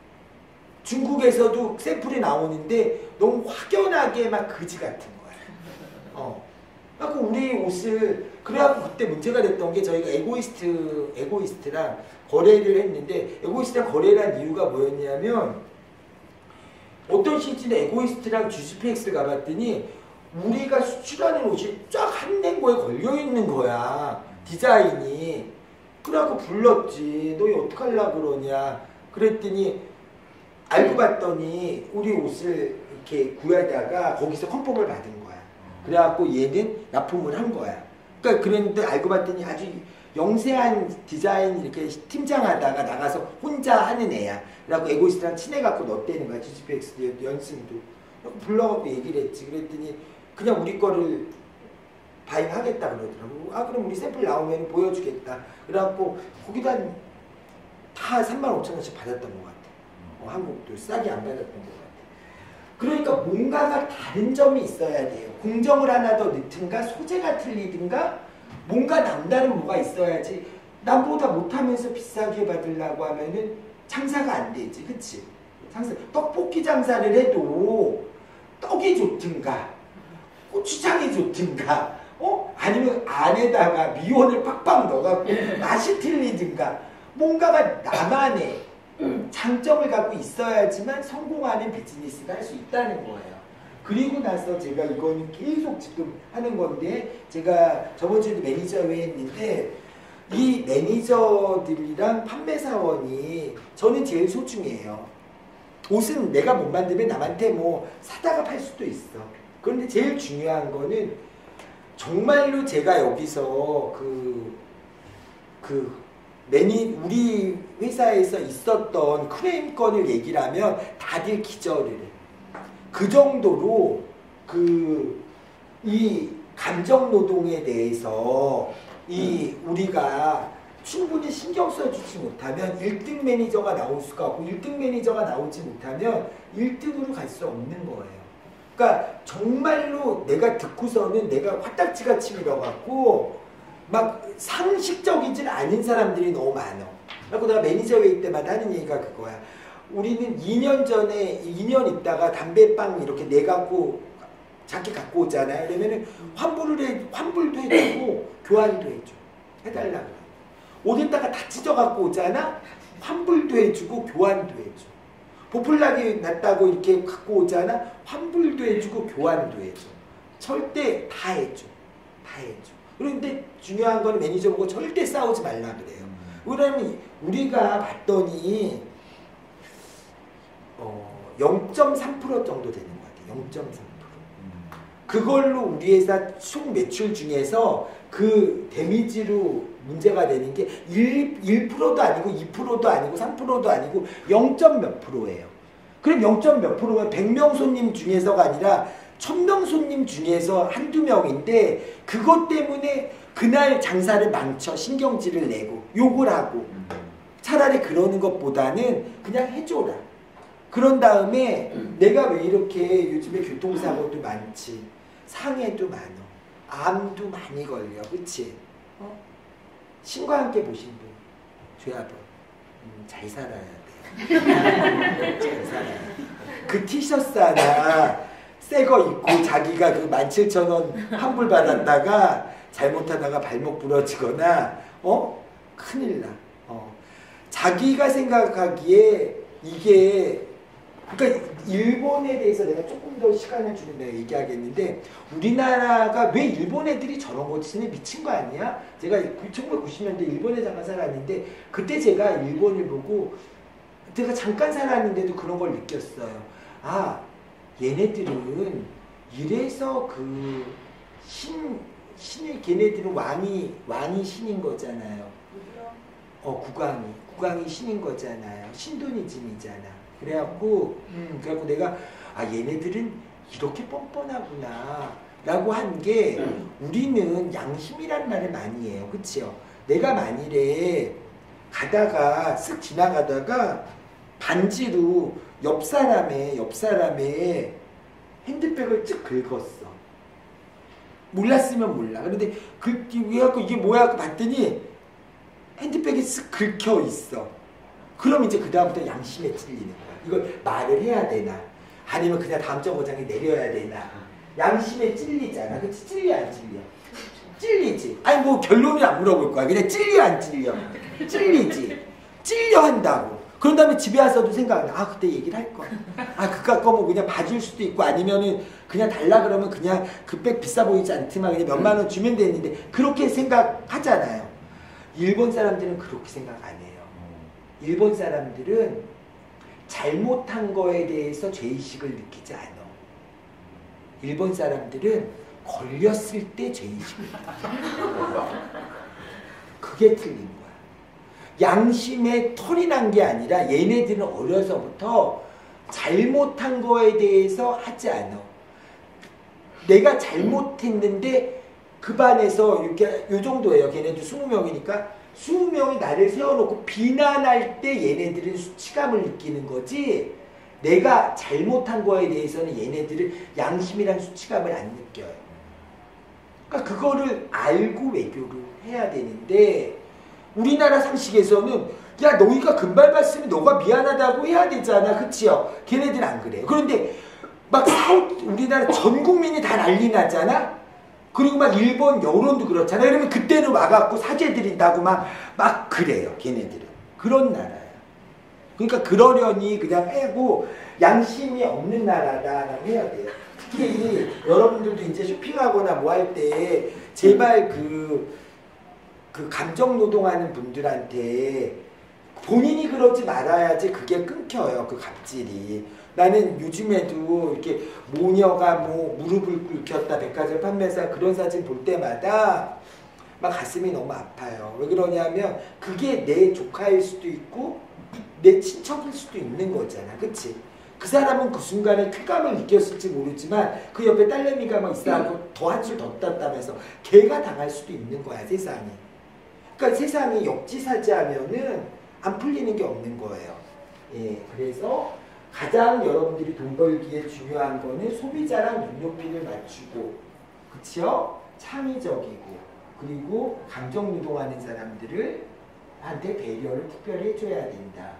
중국에서도 샘플이 나오는데 너무 확연하게 막 거지 같은 거예요. 그래서 우리 옷을 그래갖고 그때 문제가 됐던 게 저희가 에고이스트랑 거래를 했는데 에고이스트랑 거래한 이유가 뭐였냐면 어떤 시즌에 에고이스트랑 GPX를 가봤더니 우리가 수출하는 옷이 쫙 한 냉고에 걸려있는 거야. 디자인이. 그래갖고 불렀지. 너희 어떡하려고 그러냐. 그랬더니 알고 봤더니 우리 옷을 이렇게 구하다가 거기서 컨펌을 받은 거야. 그래갖고 얘는 납품을 한 거야. 그러니까 그랬는데 알고 봤더니 아주 영세한 디자인 이렇게 팀장하다가 나가서 혼자 하는 애야. 그래갖고 에고이스트랑 친해갖고 넣었다는 거야. GPX 연승도. 불러갖고 얘기를 했지. 그랬더니 그냥 우리 거를 바잉하겠다 그러더라고. 아 그럼 우리 샘플 나오면 보여주겠다. 그래갖고 거기다 다 35,000원씩 받았던 것 같아. 한국도 싸게 안 받았던 것 같아. 그러니까 뭔가가 다른 점이 있어야 돼요. 공정을 하나 더 넣든가 소재가 틀리든가 뭔가 남다른 뭐가 있어야지. 남보다 못하면서 비싸게 받으려고 하면은 장사가 안 되지. 그치? 떡볶이 장사를 해도 떡이 좋든가 고추장이 좋든가 아니면 안에다가 미원을 팍팍 넣어갖고 맛이 틀리든가 뭔가가 나만의 장점을 갖고 있어야지만 성공하는 비즈니스가 할 수 있다는 거예요. 그리고 나서 제가 이거는 계속 지금 하는 건데 제가 저번 주에도 매니저 회의 했는데 이 매니저들이랑 판매사원이 저는 제일 소중해요. 옷은 내가 못 만들면 남한테 뭐 사다가 팔 수도 있어. 그런데 제일 중요한 거는 정말로 제가 여기서 우리 회사에서 있었던 크레임건을 얘기를 하면 다들 기절을 해. 그 정도로 이 감정노동에 대해서 우리가 충분히 신경 써주지 못하면 1등 매니저가 나올 수가 없고 1등 매니저가 나오지 못하면 1등으로 갈 수 없는 거예요. 그러니까 정말로 내가 듣고서는 내가 화딱지같이 밀어갖고 막 상식적이지 않은 사람들이 너무 많아. 그래서 내가 매니저 회의 때마다 하는 얘기가 그거야. 우리는 2년 있다가 담배빵 이렇게 내갖고 자기 갖고 오잖아요. 그러면은 환불도 해주고 교환도 해줘. 해달라고. 옷에다가 다 찢어갖고 오잖아. 환불도 해주고 교환도 해줘. 보풀나게 났다고 이렇게 갖고 오잖아. 환불도 해주고 교환도 해줘. 절대 다 해줘. 다 해줘. 그런데 중요한 건 매니저 보고 절대 싸우지 말라 그래요. 왜냐면 우리가 봤더니 0.3% 정도 되는 것 같아요. 0.3%. 그걸로 우리 회사 총 매출 중에서 그 데미지로 문제가 되는 게 1%도 아니고 2%도 아니고 3%도 아니고 0. 몇 %예요. 그럼 0. 몇 %면 100명 손님 중에서가 아니라 1000명 손님 중에서 한두 명인데 그것 때문에 그날 장사를 망쳐 신경질을 내고 욕을 하고 차라리 그러는 것보다는 그냥 해줘라. 그런 다음에 내가 왜 이렇게 요즘에 교통사고도 많지, 상해도 많어, 암도 많이 걸려, 그치? 신과 함께 보신 분, 조합원, 잘 살아야 돼. 잘 살아야 돼. 그 티셔츠 하나 새 거 입고 자기가 그 17,000원 환불 받았다가 잘못하다가 발목 부러지거나 큰일 나. 자기가 생각하기에 이게, 그러니까 일본에 대해서 내가 조금 더 시간을 주면 내가 얘기하겠는데, 우리나라가 왜 일본 애들이 저런 거지? 미친 거 아니야? 제가 1990년대 일본에 잠깐 살았는데, 그때 제가 일본을 보고 제가 잠깐 살았는데도 그런 걸 느꼈어요. 아, 얘네들은 이래서 그 신이, 걔네들은 왕이 신인 거잖아요. 국왕이 신인 거잖아요. 신도니즘이잖아. 그래갖고 내가, 아, 얘네들은 이렇게 뻔뻔하구나 라고 한 게, 우리는 양심이란 말을 많이 해요. 그치요? 내가 만일에 가다가 쓱 지나가다가 반지로 옆 사람의 핸드백을 쭉 긁었어. 몰랐으면 몰라. 그런데 긁고 이게 뭐야 하고 봤더니 핸드백이 쓱 긁혀 있어. 그럼 이제 그 다음부터 양심에 찔리는 거야. 이걸 말을 해야 되나? 아니면 그냥 다음 정거장에 내려야 되나? 양심에 찔리잖아. 그치? 찔려 안 찔려? 찔리지. 아니 뭐 결론을 안 물어볼 거야. 그냥 찔려 안 찔려? 찔리지. 찔려 한다고. 그런 다음에 집에 와서도 생각나. 아, 그때 얘기를 할 걸. 아, 그깟 거면 그냥 봐줄 수도 있고, 아니면은 그냥 달라 그러면 그냥 그 백 비싸 보이지 않지만 그냥 몇만 원 주면 되는데, 그렇게 생각하잖아요. 일본 사람들은 그렇게 생각 안 해요. 일본 사람들은 잘못한 거에 대해서 죄의식을 느끼지 않아. 일본 사람들은 걸렸을 때 죄의식을 느껴. 그게 틀린 거야. 양심에 털이 난 게 아니라 얘네들은 어려서부터 잘못한 거에 대해서 하지 않아. 내가 잘못했는데 그 반에서 이렇게 요 정도예요. 걔네들 20명이니까 20명이 나를 세워놓고 비난할 때 얘네들은 수치감을 느끼는 거지, 내가 잘못한 거에 대해서는 얘네들은 양심이란 수치감을 안 느껴요. 그러니까 그거를 알고 외교를 해야 되는데, 우리나라 상식에서는 야, 너희가 금발 봤으면 너가 미안하다고 해야 되잖아. 그치요? 걔네들은 안 그래요. 그런데 막 우리나라 전 국민이 다 난리 나잖아? 그리고 막 일본 여론도 그렇잖아. 그러면 그때는 와갖고 사죄 드린다고 막 그래요. 걔네들은. 그런 나라야. 그러니까 그러려니 그냥 하고 양심이 없는 나라다라고 해야 돼요. 특히 여러분들도 이제 쇼핑하거나 뭐 할 때 제발 그 감정 노동하는 분들한테 본인이 그러지 말아야지 그게 끊겨요. 그 갑질이. 나는 요즘에도 이렇게 모녀가 뭐 무릎을 꿇혔다 백화점 판매사 그런 사진 볼 때마다 막 가슴이 너무 아파요. 왜 그러냐면 그게 내 조카일 수도 있고 내 친척일 수도 있는 거잖아. 그치? 그 사람은 그 순간에 쾌감을 느꼈을지 모르지만 그 옆에 딸내미가 막 있어하고 더 한술 더 땄다면서 걔가 당할 수도 있는 거야, 세상이. 그러니까 세상이 역지사지하면은 안 풀리는 게 없는 거예요. 예, 그래서 가장 여러분들이 돈 벌기에 중요한 거는 소비자랑 눈높이를 맞추고, 그치요? 창의적이고, 그리고 감정 유동하는 사람들을 한테 배려를 특별히 해줘야 된다.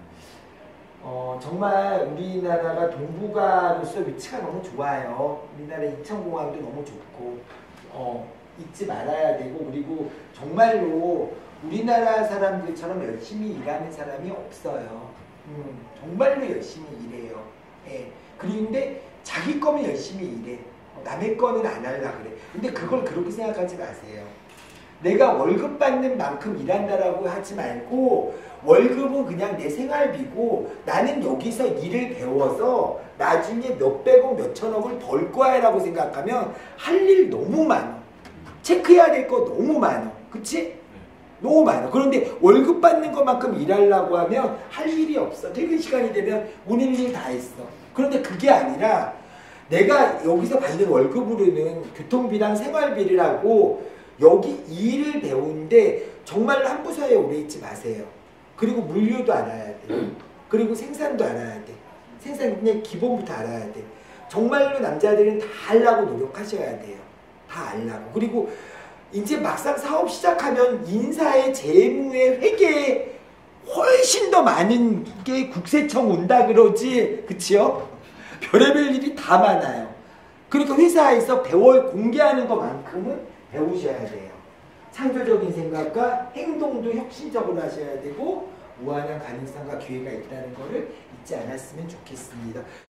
정말 우리나라가 동북아로서 위치가 너무 좋아요. 우리나라 인천공항도 너무 좋고, 잊지 말아야 되고, 그리고 정말로 우리나라 사람들처럼 열심히 일하는 사람이 없어요. 정말로 열심히 일해요. 예. 그런데 자기 거면 열심히 일해. 남의 거는 안 하려고 그래. 근데 그걸 그렇게 생각하지 마세요. 내가 월급 받는 만큼 일한다라고 하지 말고, 월급은 그냥 내 생활비고 나는 여기서 일을 배워서 나중에 몇백억 몇천억을 벌 거야 라고 생각하면 할 일 너무 많아. 체크해야 될 거 너무 많아. 그치? 너무 많아. 그런데 월급 받는 것만큼 일하려고 하면 할 일이 없어. 퇴근 시간이 되면 오늘 일 다 했어. 그런데 그게 아니라 내가 여기서 받는 월급으로는 교통비랑 생활비를 하고 여기 일을 배우는데 정말 한 부서에 오래 있지 마세요. 그리고 물류도 알아야 돼. 그리고 생산도 알아야 돼. 생산의 기본부터 알아야 돼. 정말로 남자들은 다 하려고 노력하셔야 돼요. 다 알라고. 그리고 이제 막상 사업 시작하면 인사에 재무에 회계에 훨씬 더 많은 게 국세청 온다 그러지. 그치요? 별의별 일이 다 많아요. 그러니까 회사에서 공개하는 것만큼은 배우셔야 돼요. 창조적인 생각과 행동도 혁신적으로 하셔야 되고 무한한 가능성과 기회가 있다는 것을 잊지 않았으면 좋겠습니다.